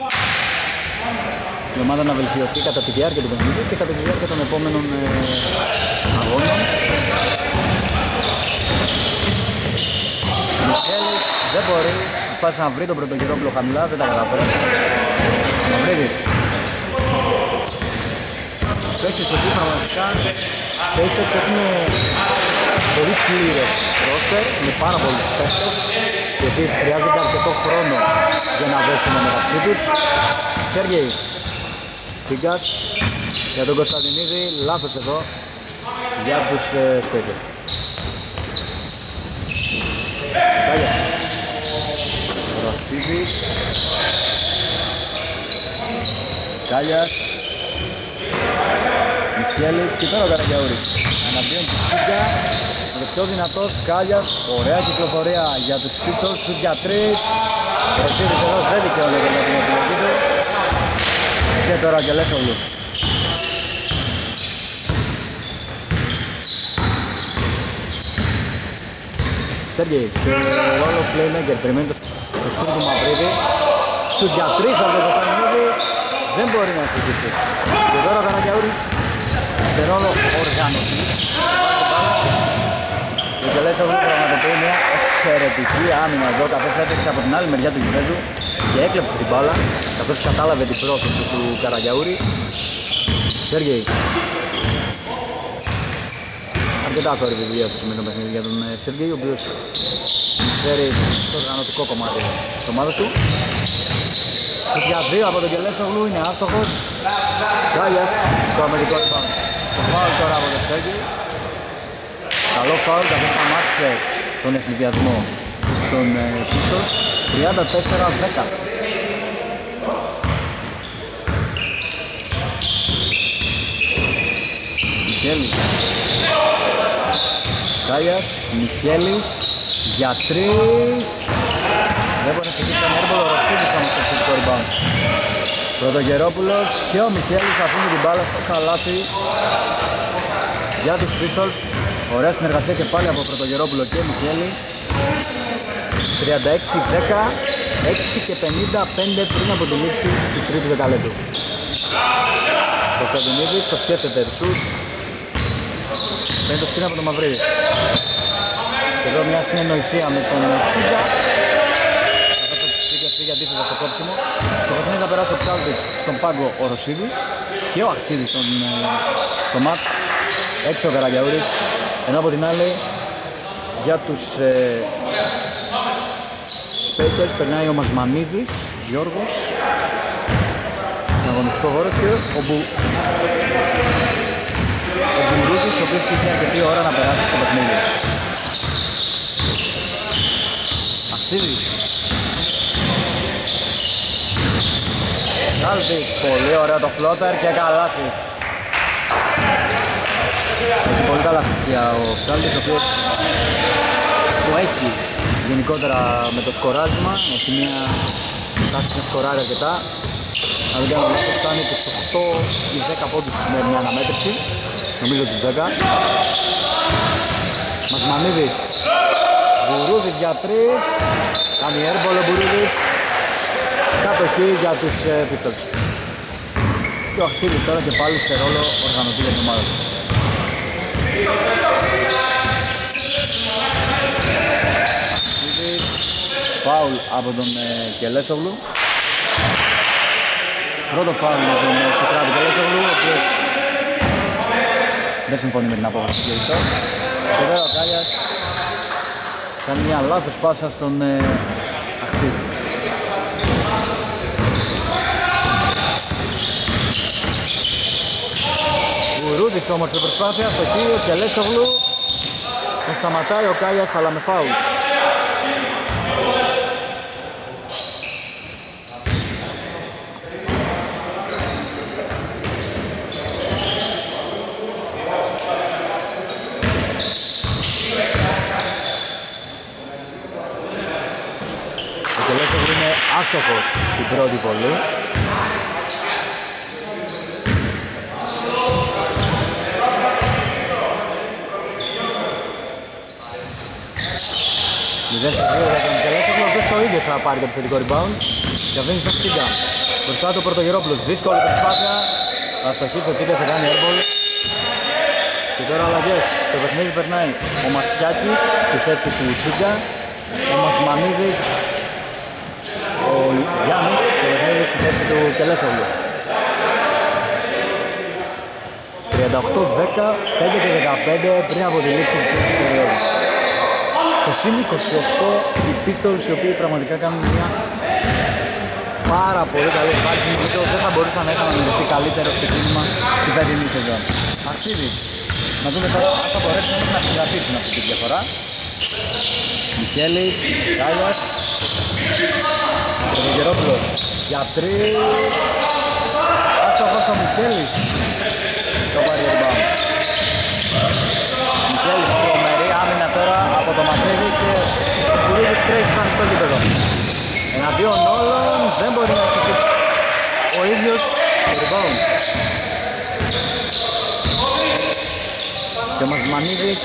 η ομάδα να βελτιωθεί κατά τη διάρκεια του παιχνιδιού και κατά τη διάρκεια των επόμενων αγώνων. Μιχέλης δεν μπορεί, προσπάθησε να βρει τον Πρωτογερόπουλο χαμηλά, δεν τα κατάφερε. Μαυρίδης. Παίξεις ότι πραγματικά Spacers έχουν πολύ πλήρες ρόστερ, με πάρα πολλούς παίκτες, οι οποίοι χρειάζονται αρκετό χρόνο για να δέσουν μεταξύ τους. Σέργεϊ Τσίγκας για τον Κωνσταντινίδη, λάθος εδώ για τους Spacers. Κάλια Ρωσίδης, Κάλιας, Μιχέλης και τώρα ο Καραγκιαούρης. Αναπίον του Τσίγκα, με το πιο δυνατός Κάλιας, ωραία κυκλοφορία για τους Πίτσος, σουτ για 3. Ο Ρωσίδης εδώ δεν δικαιώνεται για την επιλογή του. Και τώρα Αγγελέσογλου. Σέργεϊ, σε ρόλο playmaker, περιμένει το σκούρι του Μαυρίδη. Σουτ για 3 από το Κωνσταντινίδη, δεν μπορεί να συζητήσει. Και τώρα ο Καραγκιαούρης σε ρόλο οργάνωση. Ο Αγγελέσογλου πραγματοποιεί μια εξαιρετική άμυνα εδώ, καθώς έτρεξε από την άλλη μεριά του γηπέδου και έκλεψε την μπάλα, καθώς κατάλαβε την πρόθεση του Καραγκιαούρη. Σέργεϊ. Αρκετά θόρυβη δουλειά του σημερινό παιχνίδι για τον Σέργεϊ, ο οποίος φέρει στο οργανωτικό κομμάτι της ομάδας του. Σουτ για 2 από τον Αγγελέσογλου, είναι άστοχος. Κάλιας στο αμυντικό rebound. Το φάουλ τώρα από τον Σέργεϊ. Καλό φάουλ, καθώς σταμάτησε τον ευνηδιασμό των Πίσος. 34-10. Μιχέλης, Κάλιας, Μιχέλης για 3. Δεν μπορεί να ξεκινήσει τον έρμπολο, ο Ρωσίδης όμως στο θετικό rebound. Πρωτογερόπουλος και ο Μιχέλης αφήνει την μπάλα στο καλάθι για τους Pistols. Ωραία συνεργασία και πάλι από Πρωτογερόπουλο και Μιχέλη. 36-10, 6 και 55 πριν από τη λήξη του τρίτου δεκαλέπτου. Κωνσταντινίδης το σκέφτεται σουτ. Παίρνει το σκριν από τον Μαυρίδη. Και εδώ μια συνεννοησία με τον Τσίγκα. Καθώς το Τσίγκα φύγει αντίθετα στο κόψιμο. Στο παιχνίδι θα περάσει ο ψάλτης στον πάγκο ο Ρωσίδης και ο Αχτίδης στο μάτς. Έξω ο Καραγκιαούρης. Ενώ από την άλλη για τους Spacers περνάει ο Μασμανίδης, Γιώργος, στον αγωνιστικό χώρο και ο Μπουρούτης, ο οποίος είχε αρκετή ώρα να περάσει στο παιχνίδι. Αχτίδης. Σάλτης, πολύ ωραίο το φλότερ και καλάθι. Έχει πολύ καλά στοιχεία ο Σάλτης, ο οποίος το έχει γενικότερα με το σκοράσμα. Έχει μια τάση να σκοράρει αρκετά. Αν δεν κάνω λάθος, φτάνει τους 8 ή 10 πόντους με μια αναμέτρηση. Νομίζω τους 10. Μασμανίδης. Μπουρούδης για 3. Κάνει airball ο Μπουρούδης. Κατοχή για τους Pistols. Και ο Αχτσίδης τώρα και πάλι σε ρόλο οργανωτή για την ομάδα του. Φάουλ από τον Κελέσογλου. Πρώτο φάουλ για τον Σοκράτη Κελέσογλου, ο οποίος δεν συμφωνεί με την απόφαση του διαιτητή. Και τώρα ο Κάλιας κάνει μια λάθος πάσα στον Αχτσίδη. Γουρούδης όμως στην προσπάθεια, στο κύριο Κελέσογλου. Τον σταματάει ο Κάλιας αλλά με φάουλ. Άστοχος στην πρώτη βολή. Μηδέν σε 2 για τον Κελέσογλου, ο οποίος ο ίδιος θα πάρει το επιθετικό rebound και αφήνει στον Τσίγκα. Μπροστά του Πρωτογερόπουλος, δύσκολη προσπάθεια. Αστοχής ο Τσίγκας θα κάνει airball. Και τώρα αλλαγές. Στο παιχνίδι περνάει ο Ματσιάκης στη θέση του Τσίγκα, ο Μασμανίδης, ο Γιάννης στο παιχνίδι στη θέση του Κελέσογλου. 36-10 38-10, 5 και 15 πριν από τη λήξη της τρίτης περίοδου. Στο ΣΥΝ 28 οι Pistols, οι οποίοι πραγματικά κάνουν μια πάρα πολύ καλή εμφάνιση. Δεν θα μπορούσαν να είχαν ανεβεί καλύτερο ξεκίνημα στη φετινή σεζόν. Αξίδης. Να δούμε τώρα αν θα μπορέσουν να συγκρατήσουν αυτή τη διαφορά. Μιχέλης, Γκάιας, Γερόπουλος για 3. Άστοχος ο Μιχέλης. Το πάρει ο rebound. Μιχέλης, τρομερή άμυνα τώρα από το Μακρύδη και ο Κουρίδης τρέχει στο ανοιχτό γήπεδο. Εναντίον όλων δεν μπορεί να χτυπήσει ο ίδιος το rebound. Και ο Μαζμανίδης,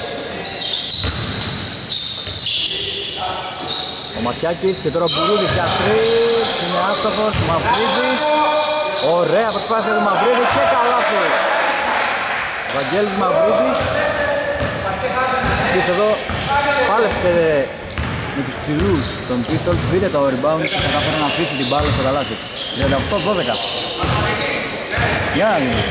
ο Ματιάκης και τώρα ο Μπουρούδης για 3. Είναι άστοχος, ο Μαυρίδης. Ωραία προσπάθεια του Μαυρίδη και καλάθι. Ο Βαγγέλης Μαυρίδης. Και εδώ πάλεψε με τους ψηλούς των Pistols, πήρε το rebound και κατάφερε να αφήσει την μπάλα στο καλάθι. 38-12. Για να δούμε.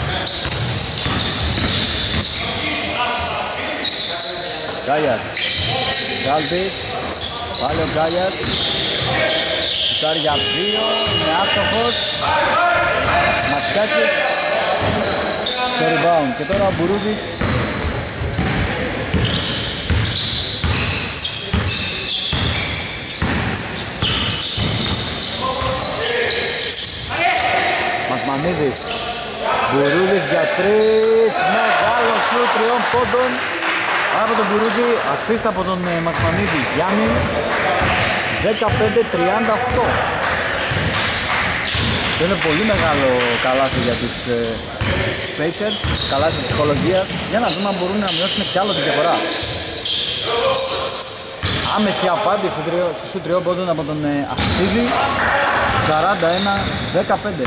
Γκάιας, Γκάλτης, πάλι ο Γκάιας. Σουτάρει για 2, είναι άστοχος. Ματσάκης στο rebound. Και τώρα ο Μπουρούδης. Μασμανίδης. Μπουρούδης για 3. Μεγάλο σουτ 3 πόντων από τον Μπουρούδη. Ασίστ από τον Μασμανίδη Γιάννη. 15-38. Αυτό είναι πολύ μεγάλο καλάθι για τους Pacers, καλάθι της ψυχολογίας, για να δούμε αν μπορούν να μειώσουν κι άλλο τη διαφορά. Άμεση απάντηση στους 3 πόντων από τον Αξίδη. 41-15.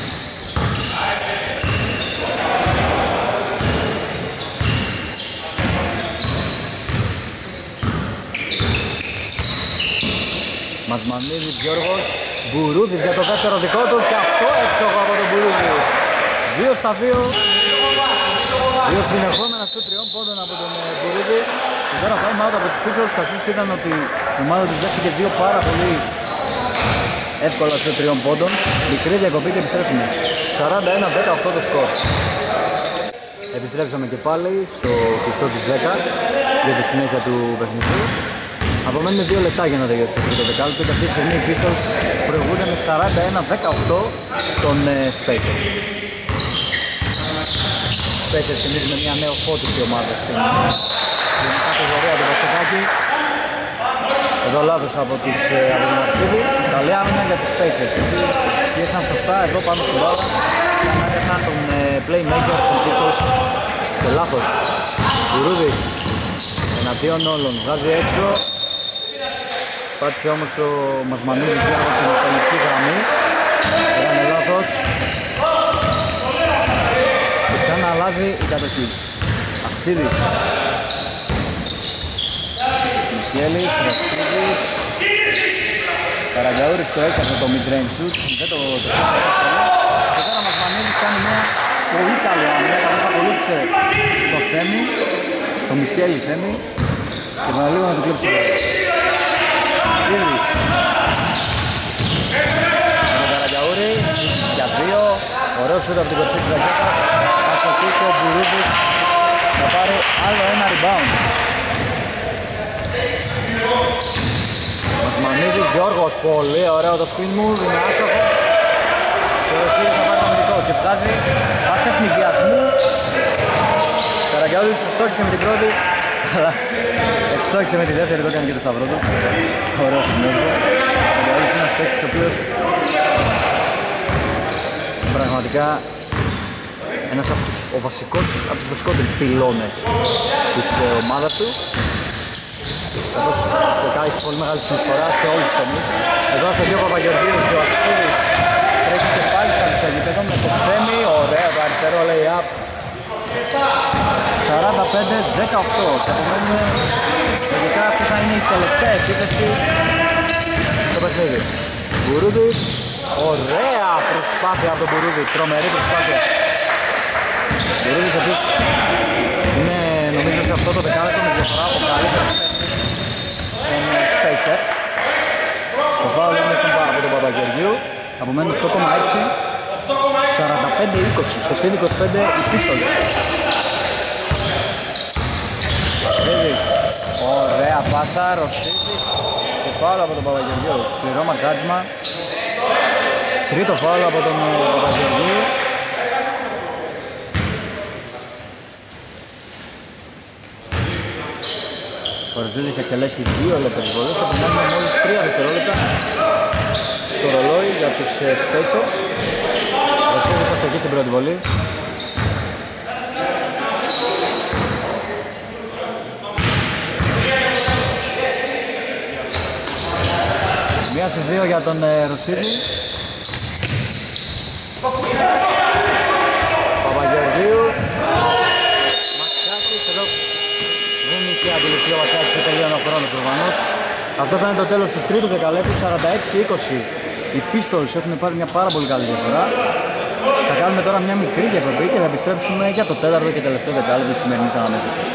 Μαζμανίδης Γιώργος, Μπουρούδης για το δεύτερο δικό του και αυτό εύστοχο από τον Μπουρούδη. 2 στα 2. 2 συνεχόμενα στους 3 πόντων από τον Μπουρούδη. Και τώρα time out από τους Pistols, καθώς είδαν ότι η ομάδα τους δέχτηκε 2 πάρα πολύ εύκολα στους 3 πόντων. Μικρή διακοπή και επιστρέφουμε. 41-18 το σκορ. Επιστρέψαμε και πάλι στο πιστό της 10 για τη συνέχεια του παιχνιδιού. Απομένουν 2 λεπτά για να τελειώσει το τρίτο δεκάλεπτο και αυτή τη στιγμή οι Pistols προηγούνται με 41-18 τον Spacers. Spacers θυμίζουμε μια νέο φώτιση ομάδα στην κατηγορία του Βαστοκάκη. Εδώ λάθος από τον Μαρτσίδη. Καλή άμυνα για τους Spacers. Πιέσαν σωστά εδώ πάνω στην μπάλα και ανάγκασαν τον playmaker των Pistols σε λάθος. Μπουρούδης εναντίον όλων, βγάζει έξω. Πάτησε όμως ο Μαζμανίδης βγαίνοντας στην εκτελεστική γραμμή. Έκανε λάθος. Και ξανά αλλάζει η κατοχή. Αξίδης. Μιχέλης, Ραξίδης. Καραγκαούρης το έκασε το mid-range shoot. Δεν το πιστεύω. Και τώρα ο Μαζμανίδης κάνει μια πολύ καλή άμυνα, καθώς ακολούθησε το Θέμη, το Μιχέλη Θέμη. Και παραλίγο να το κλέψει. Αξίδης. Με τον Καραγκαούρη για 2. Ωραίο σούτ από την κορφή της ρακέτας. Αστοχή και ο Μπουρούδης θα πάρει άλλο ένα rebound. Μασμανίδης Γιώργος, πολύ ωραίο το spin move, είναι άστοχος. Και ο Ρωσίδης θα πάρει το αμυντικό και βγάζει βάση ευνηδιασμού. Καραγκαούρης στόχισε με την πρώτη, αλλά εξόχισε με τη δεύτερη, το έκανε και το σταυρό του. Ωραίο συνέδριο. Καραγκαούρης είναι ένας παίκτης ο οποίος πραγματικά ένας από τους βασικότερους πυλώνες της ομάδας του. Καθώς έχει πολύ μεγάλη συνεισφορά σε όλους τους τομείς. Εδώ στο δύο Παπαγεωργίου και ο Αξίδης τρέχει και πάλι στα γήπεδο με το Θέμη. Ωραίο το αριστερό lay-up. 45-18 και απομένουμε τελικά αυτή θα είναι η τελευταία επίθεση στο παιχνίδι. Μπουρούδης, ωραία προσπάθεια από τον Μπουρούδη, τρομερή προσπάθεια. Μπουρούδης επίσης είναι νομίζω σε αυτό το δεκάλεπτο με διαφορά ο καλύτερος στον Spacer. Το φάουλ είναι από τον Παπαγεωργίου, απομένουν 8,6, 45-20, στο συν 25 η πίστολη. Ωραία πάσα, Ρωσίδης και φάουλ από τον Παπαγεωργίου. Σκληρό μαρκάρισμα. Τρίτο φάουλ από τον Παπαγεωργίου. Ο Ρωσίδης εκτελέσει 2 ελεύθερες βολές. Θα απομένουν μόλις 3 δευτερόλεπτα στο ρολόι για τους Spacers. Ο Ρωσίδης θα στοχίσει στην πρώτη βολή. Μία στις 2 για τον Ρωσίδη. Παπαγεωργίου. Μαξάκης, εδώ δεν είχε αντιληφθεί ο Μαξάκης σε τελείωνο χρόνο προφανώς. Αυτό θα είναι το τέλος του τρίτου δεκαλέπτου, 46-20. Οι Pistols έχουν πάρει μια πάρα πολύ καλή διαφορά. Θα κάνουμε τώρα μια μικρή διακοπή και θα επιστρέψουμε για το τέταρτο και τελευταίο δεκάλεπτο της σημερινής αναμέτρησης.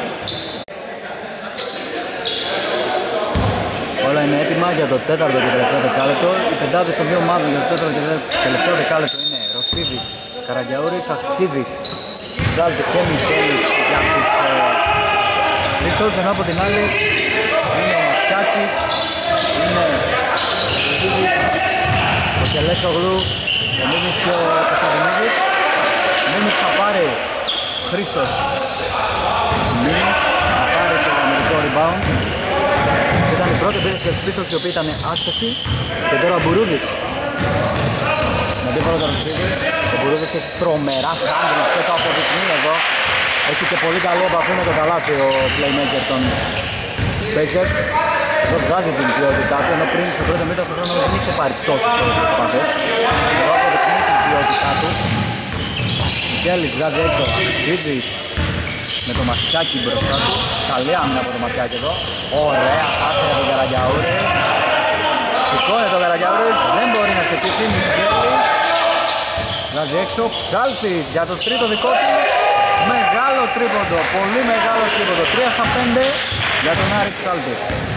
Όλα είναι έτοιμα για το τέταρτο και τελευταίο δεκάλεπτο. Οι πεντάδες των δύο ομάδων για το τέταρτο και τελευταίο δεκάλεπτο είναι Ρωσίδης, Καραγκιαούρης, Αχτσίδης, Ζάλτης και Μισέλης για τους Pistols, ενώ από την άλλη είναι ο Μαξιάκης, είναι ο Ζήτης, ο Κελέσογλου, ο Μίμης και ο Κωνσταντινίδης. Ο Μίμης θα πάρει Χρήστος. Μίμης θα πάρει το αμερικό rebound. Ήταν η πρώτη επίθεση για τους Pistols, οι οποίοι ήταν άστοχοι. Και τώρα ο Μπουρούδης με αντίφορο τον Ρωσίδη. Ο Μπουρούδης έχει τρομερά χάντρινγκ και το αποδεικνύει εδώ. Έχει και πολύ καλή επαφή με το καλάθι ο playmaker των Spacers. Εδώ βγάζει την ποιότητά του, ενώ πριν στο πρώτο μήνα του χρόνου δεν είχε πάρει τόσες προσπάθειες. Εδώ αποδεικνύει την ποιότητά του. Μιγέλης βγάζει έξω, Αξίδης με το Μαξιάκι μπροστά του. Καλή άμυνα από το Μαξιάκι εδώ. Ωραία πάσα για τον Καραγκιαούρη. Σηκώνει τον Καραγκιαούρη, δεν μπορεί να ξεπίσει. Μιγέλη βγάζει έξω, Ψάλτης για το τρίτο δικό του. Μεγάλο τρίποντο, πολύ μεγάλο τρίποντο. 3 στα 5 για τον Άρη Ψάλτη.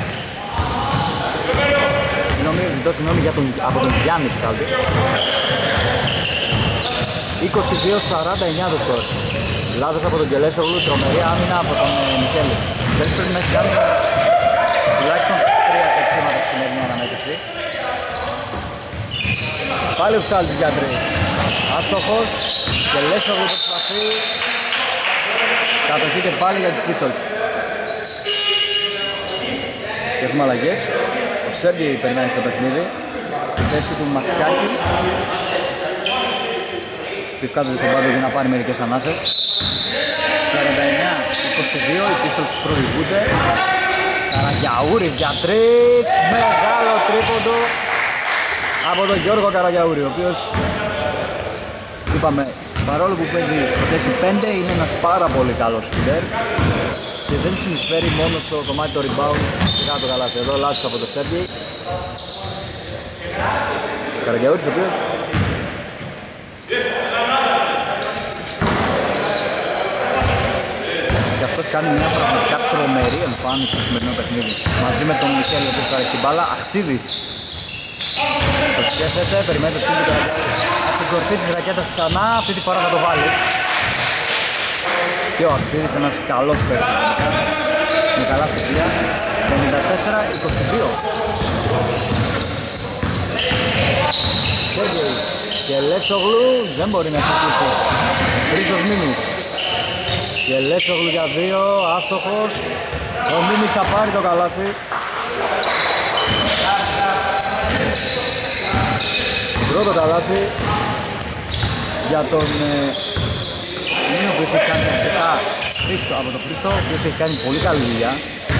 Ζητώ συγγνώμη από τον Γιάννη Ψάλτη. 22-49 το σκορ. Λάθος από τον Κελέσογλου, τρομερή άμυνα από τον Μιχέλη. Δεν πρέπει να έχει κάνει τουλάχιστον 3 τεξίματα στη σημερινή αναμέτρηση. Πάλι ο Ψάλτης για 3. Άστοχος, Κελέσογλου προσπαθεί. Κατοχή και πάλι για τους Pistols. Και έχουμε αλλαγές. Ο Σέργεϊ περνάει στο παιχνίδι στη θέση του Μαξιάκη. Ποιος κάτω στον πάντο για να πάρει μερικές ανάσες. 49-22, οι Pistols προηγούνται. Καραγκιαούρης για 3. Μεγάλο τρίποντο από τον Γιώργο Καραγκιαούρη, ο οποίος είπαμε, παρόλο που παίζει στο θέση 5, είναι ένας πάρα πολύ καλός shooter και δεν συνεισφέρει μόνο στο κομμάτι το rebound και κάτω καλάθι. Εδώ λάθος από το Σέργεϊ. Ο Καραγκιαούρης, ο οποίος και αυτός κάνει μια πραγματικά τρομερή εμφάνιση στο σημερινό παιχνίδι. Μαζί με τον Μιχέλη, ο οποίος θα έχει την μπάλα. Αχτσίδης το σκέφτεται, περιμένει το σκύλι του Καραγκιαούρη από την κορφή της ρακέτας ξανά, αυτή τη φορά θα το βάλει. Και ο Αχτσίδης ένας καλός παίκτης με καλά στοιχεία. 54-22. Σέργεϊ Κελέσογλου δεν μπορεί να ξεπλήσει. Χρήστος Μίμης. Κελέσογλου για 2, άστοχος. Ο Μίμης θα πάρει το καλάθι. Πρώτο καλάθι για τον Μίμη, που έχει κάνει αρκετά Χρήστο, από τον Χρήστο, ο οποίος έχει κάνει πολύ καλή δουλειά.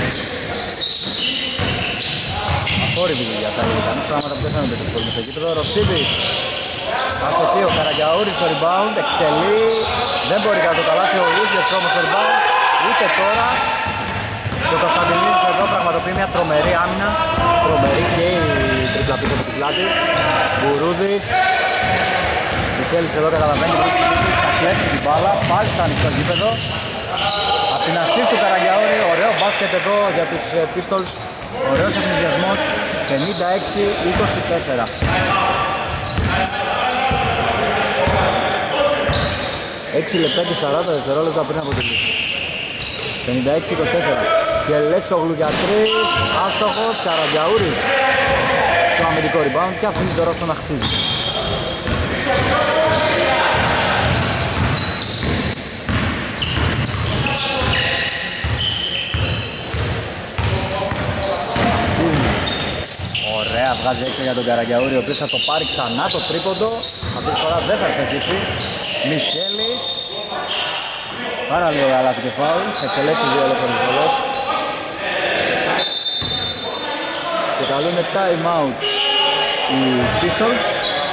Αφόρητη δουλειά θα έλεγα, πράγματα που δεν φαίνονται τόσο πολύ στο γήπεδο. Ρωσίδης, αστοχή ο Καραγκιαούρης στο rebound, εκτελεί, δεν μπορεί κάτω το καλάθι ο ίδιος όμως το rebound, ούτε τώρα. Και ο Κωνσταντινίδης εδώ πραγματοποιεί μια τρομερή άμυνα, τρομερή και η τρίπλα πίσω από την πλάτη. Μπουρούδης, Μιχέλης εδώ καταλαβαίνει, θα κλέψει την μπάλα, πάλι στα ανοιχτό γήπεδο. Απ' την αρχή του Καραγκιαούρη, ωραίο μπάσκετ εδώ για τους Pistols. Ωραίος ευνηδιασμός, 56-24. 6 λεπτά και 40 δευτερόλεπτα πριν από τη λύση. 56-24. Και Λέσογλου για 3, άστοχος, Καραγκιαούρης στο αμυντικό rebound και αφήνει τώρα στον Αχτσίδη. Ωραία, βγάζει έξω για τον Καραγκιαούρη, ο οποίος θα το πάρει ξανά το τρίποντο. Αυτή τη φορά δεν θα εξαιρετήσει. Μισέλης. Πάρα λίγο καλά το κεφάλι, θα εκτελέσει 2 ελεύθερες βολές. Και καλούν time out οι Pistols.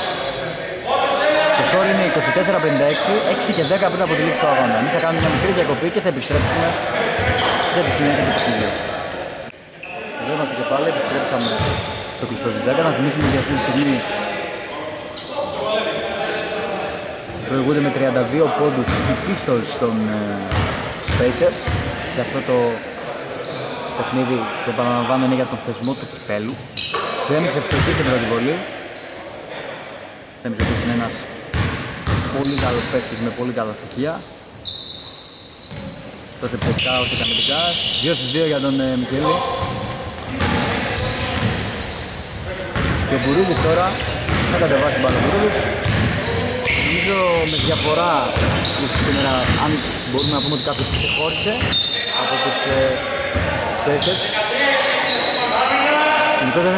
Το σκορ είναι 24-56, 6 και 10 πριν από τη λήξη του αγώνα. Εμείς θα κάνουμε μια μικρή διακοπή και θα επιστρέψουμε για τη συνέχεια του παιχνιδιού. Εδώ είμαστε και πάλι, επιστρέψαμε στο κλειστό της 10. Να θυμίσουμε για αυτή τη στιγμή προηγούνται με 32 πόντους οι Pistols των Spacers σε αυτό το παιχνίδι που επαναλαμβάνω είναι για τον θεσμό του κυπέλου. Θέμης ευστοχή στην πρώτη βολή. Θέμης είναι ένας πολύ καλός παίκτης με πολύ καλά στοιχεία. Τόσο επιθετικά όσο και αμυντικά. 2 στις 2 για τον Μικέλη. Και ο Μπουρούδης τώρα θα κατεβάσει την μπάλα. Νομίζω με διαφορά σήμερα, αν μπορούμε να πούμε ότι κάποιος ξεχώρισε από τους Spacers. Γενικότερα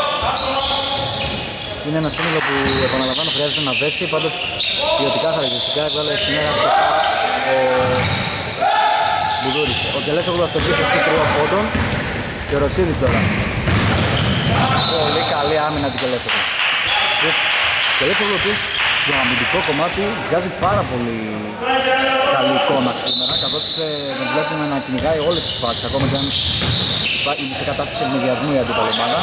είναι ένα σύνολο που επαναλαμβάνω χρειάζεται να δέσει, πάντως ποιοτικά χαρακτηριστικά έβγαλε σήμερα αρκετά ο Μπουδούρης. Ο Κελέσογλου αυτοπίστησε στους 3 πόντων και ο Ρωσίδης τώρα. Πολύ καλή άμυνα του Κελέσογλου. Ο Κελέσογλου ο οποίος στο αμυντικό κομμάτι βγάζει πάρα πολύ καλή εικόνα σήμερα, καθώς με βλέπουμε να κυνηγάει όλες τις φάσεις, ακόμα και αν είναι σε κατάσταση ευνηδιασμού η αντίπαλη ομάδα.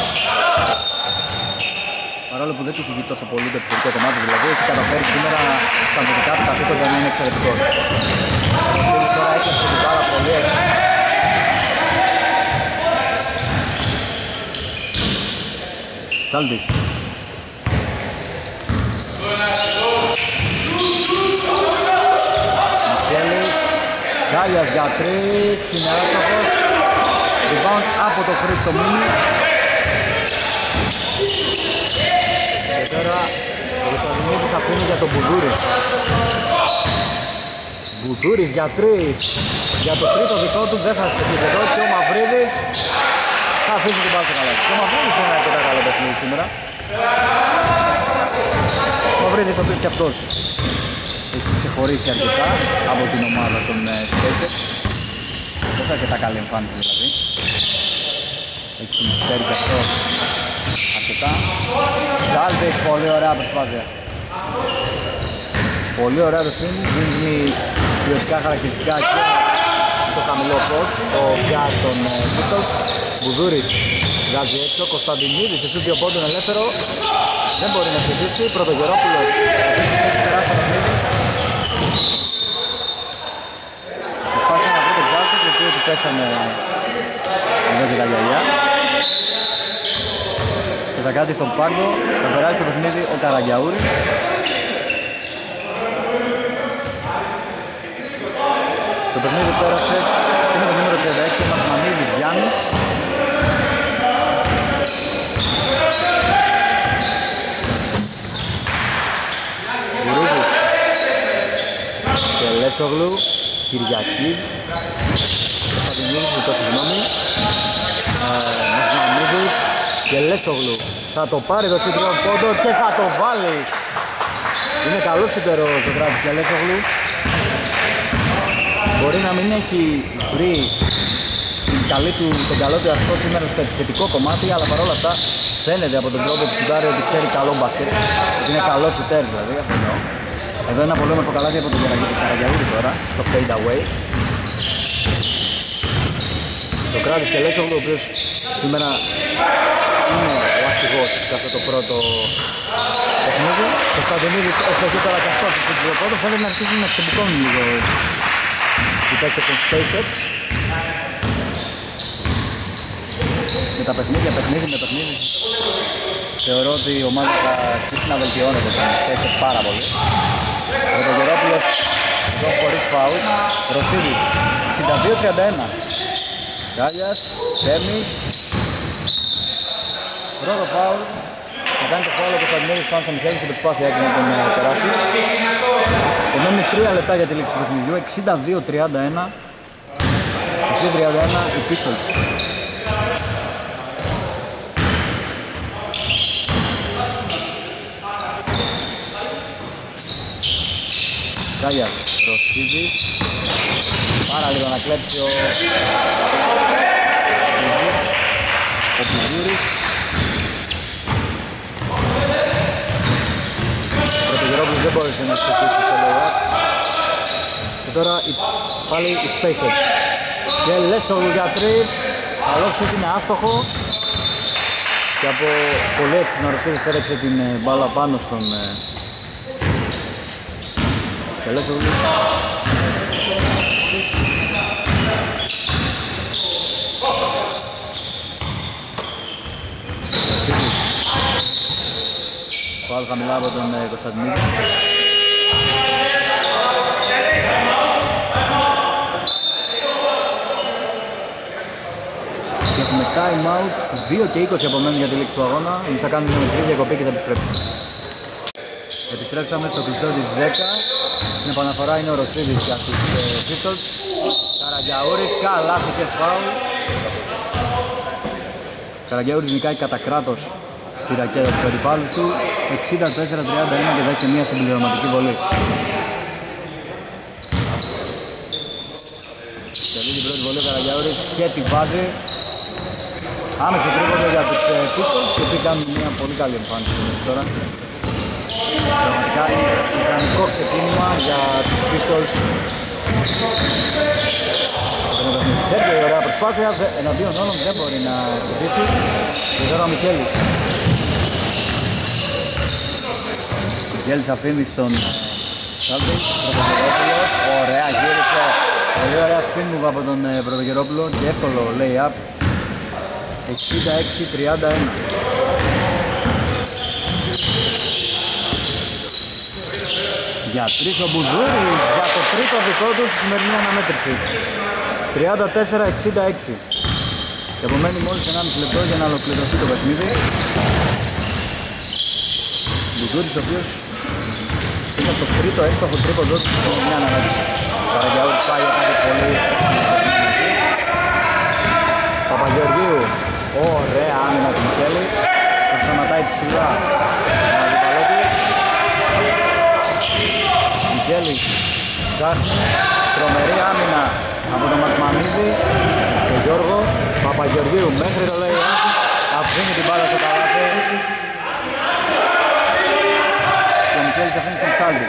Παρόλο που δεν του έχει βγει τόσο πολύ το επιθετικό κομμάτι, δηλαδή έχει καταφέρει σήμερα στα αμυντικά του καθήκοντα να είναι εξαιρετικός. Ο Σίλης τώρα έκλεισε την πάρα πολύ έξω. Σάλτης. Μισέλης, Γκάλιας για 3, είναι άστοχος. Rebound από το Χρήστο Μίνη. Και τώρα ο Κωνσταντινίδης αφήνει για τον Μπουδούρη. Μπουδούρης για 3. Για το τρίτο δικό του δεν θα στείλει εδώ και ο Μαυρίδης θα αφήσει την πάση καλά. Και ο Μαυρίδης είναι αρκετά καλό παιχνίδι σήμερα. Ο Μαυρίδης ο οποίος και αυτός έχει ξεχωρίσει αρκετά από την ομάδα των Spacers. Δεν θα αρκετά καλή εμφάνιση δηλαδή. Έχει συνεισφέρει και αυτός αρκετά. Σάλτης, πολύ ωραία προσπάθεια. Πολύ ωραία το σπίτι, δίνει ποιοτικά χαρακτηριστικά και στο χαμηλό post, το πιάτ των Pistols. Μπουδούρης βγάζει έξω, Κωνσταντινίδης, εσύ 2 πόντων ελεύθερο. Δεν μπορεί να συζητήσει, Πρωτογερόπουλος επίσης έχει περάσει το παιχνίδι. Προσπάθησε να βρει το πιάτ του, γιατί του πέσανε εδώ και τα γυαλιά. Και θα κάτσει στον πάγκο, θα περάσει το παιχνίδι ο Καραγκιαούρης. Το παιχνίδι πέρασε και με το νούμερο 36 ο Μαθμανίδης Γιάννης. Γουρούδης και Λέσογλου, Κυριακή. Κωνσταντινίδης, ζητώ συγγνώμη. Μαθμανίδης και Λέσογλου. Θα το πάρει το σύντρο πόντο και θα το βάλει. Είναι καλός σύντερο ο Ζωγράφης και Λέσογλου. Μπορεί να μην έχει βρει τον καλό του εαυτό σήμερα στο επιθετικό κομμάτι, αλλά παρόλα αυτά φαίνεται από τον τρόπο που σουτάρει ότι ξέρει καλό μπάσκετ, ότι είναι καλός σουτέρ δηλαδή, αυτό εννοώ. Εδώ ένα πολύ όμορφο καλάθι από τον Καραγκιαούρη τώρα, στο fade away. Σοκράτης και Λέσογλου, ο οποίος σήμερα είναι ο αρχηγός σε αυτό το πρώτο παιχνίδι. Το Σταντινίδης έφτασε τώρα και αυτό από το πρώτο. Φαίνεται να αρχίσουν να ξεμπουκώνουν λίγο οι παίκτες των Spacers. Με τα παιχνίδια, παιχνίδι με παιχνίδι. Θεωρώ ότι η ομάδα θα αρχίσει να βελτιώνεται τον Spacers πάρα πολύ. Ο Πρωτογερόπουλος εδώ χωρίς φάουλ. Ρωσίδης 62-31. Γκάλιας, Θέμης. Πρώτο φάουλ. Θα κάνει το φάουλ ο Κωνσταντινίδης πάνω στο Μιχέλη στην προσπάθεια έτσι να τον περάσει. Και μένουν 3 λεπτά για τη λήξη του παιχνιδιού. 62-31. 62-31 οι Pistols. Γκάλιας, Ρωσίδης. Πάρα λίγο να κλέψει ο Πιζούρης. Ο Πρωτογερόπουλος δεν μπόρεσε να ξεκινήσει στο λόγο. Και τώρα πάλι οι Spacers. Και Λέσογλου για 3. Καλώς είναι άστοχο. Και από πολύ έξυπνα ο Ρωσίδης πέταξε την μπάλα πάνω στον και Λέσογλου. Πάλι χαμηλά από τον Κωνσταντινίδη. Και έχουμε time out, 2 και 20 απομένουν για τη λήξη του αγώνα. Εμείς θα κάνουμε μια μικρή διακοπή και θα επιστρέψουμε. Επιστρέψαμε στο κλειστό της 10. Στην επαναφορά είναι ο Ρωσίδης για τους Pistols. Καραγκιαούρης, καλάθι και φάουλ. Καραγκιαούρης νικάει κατά κράτος στη ρακέτα τους αντιπάλους του. 64-31 και δέχεται μια συμπληρωματική βολή. Τελεί την πρώτη βολή ο Καραγκιαούρης και την βάζει. Άμεσο τρίποντο για τους Pistols, οι οποίοι κάνουν μια πολύ καλή εμφάνιση τώρα. Πραγματικά ιδανικό ξεκίνημα για τους Pistols. Σέρβιο, ωραία προσπάθεια, εναντίον όλων δεν μπορεί να εξηγήσει. Και τώρα ο Μιχέλης. Μιχέλης αφήνει στον Σάλτη, Πρωτογερόπουλος, ωραία γύρισε. Πολύ ωραία spin move από τον Πρωτογερόπουλο και εύκολο lay-up. 66-31. Για 3 ο Μπουζούρης, για το τρίτο δικό του στη σημερινή αναμέτρηση. 34-66. Επομένει μόλις 1,5 λεπτό για να ολοκληρωθεί το παιχνίδι. Μπουζούρης ο οποίος είναι το τρίτο εύστοχο τρίποντο του στη σημερινή αναμέτρηση. Καραγκιαούρης πάει για κάτι πολύ. Παπαγεωργίου, ωραία άμυνα του Μιχέλη. Θα σταματάει ψηλά. Μιχέλης ψάχνει, τρομερή άμυνα από τον Μασμανίδη, τον Γιώργο Παπαγεωργίου μέχρι το λέει αφήνει την μπάλα στο καλάθι και ο Μιχέλης αφήνει στον Σάλτη.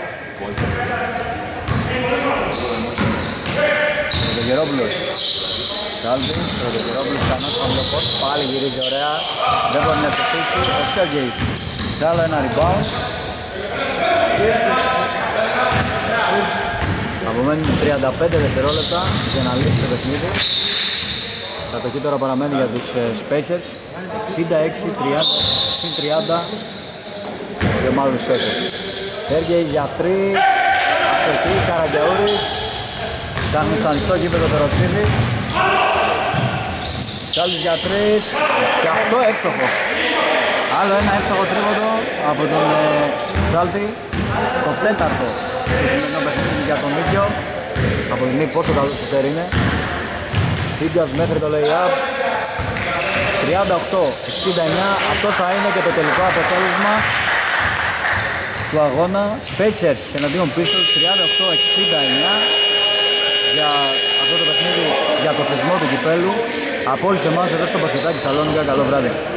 Πρωτογερόπουλος Σάλτη, Πρωτογερόπουλος κανός πανδοπός, πάλι γυρίζει ωραία, δεν μπορεί να εξοφύγει ο Σέργεϊ σε άλλο ένα rebound. Απομένουν 35 δευτερόλεπτα για να λήξει το παιχνίδι. Κατοχή τώρα παραμένει για τους Spacers. 66-30 η ομάδα του Spacers. Σέργεϊ για 3, αστοχή, Καραγκιαούρης. Φτάνει στο ανοιχτό γήπεδο το Ρωσίδη. Σάλτης για 3 και αυτό εύστοχο. Άλλο ένα εύστοχο τρίποντο από τον Σάλτη. Το τέταρτο στο σημερινό παιχνίδι για τον ίδιο. Αποδεικνύει πόσο καλό σουτέρ είναι. Σίγκας μέχρι το lay-up. 38-69. Αυτό θα είναι και το τελικό αποτέλεσμα του αγώνα. Spacers εναντίον Pistols 38-69 για αυτό το παιχνίδι, για το θεσμό του κυπέλου. Από όλους εμάς εδώ στο Μπασκετάκι Σαλόνικα, καλό βράδυ.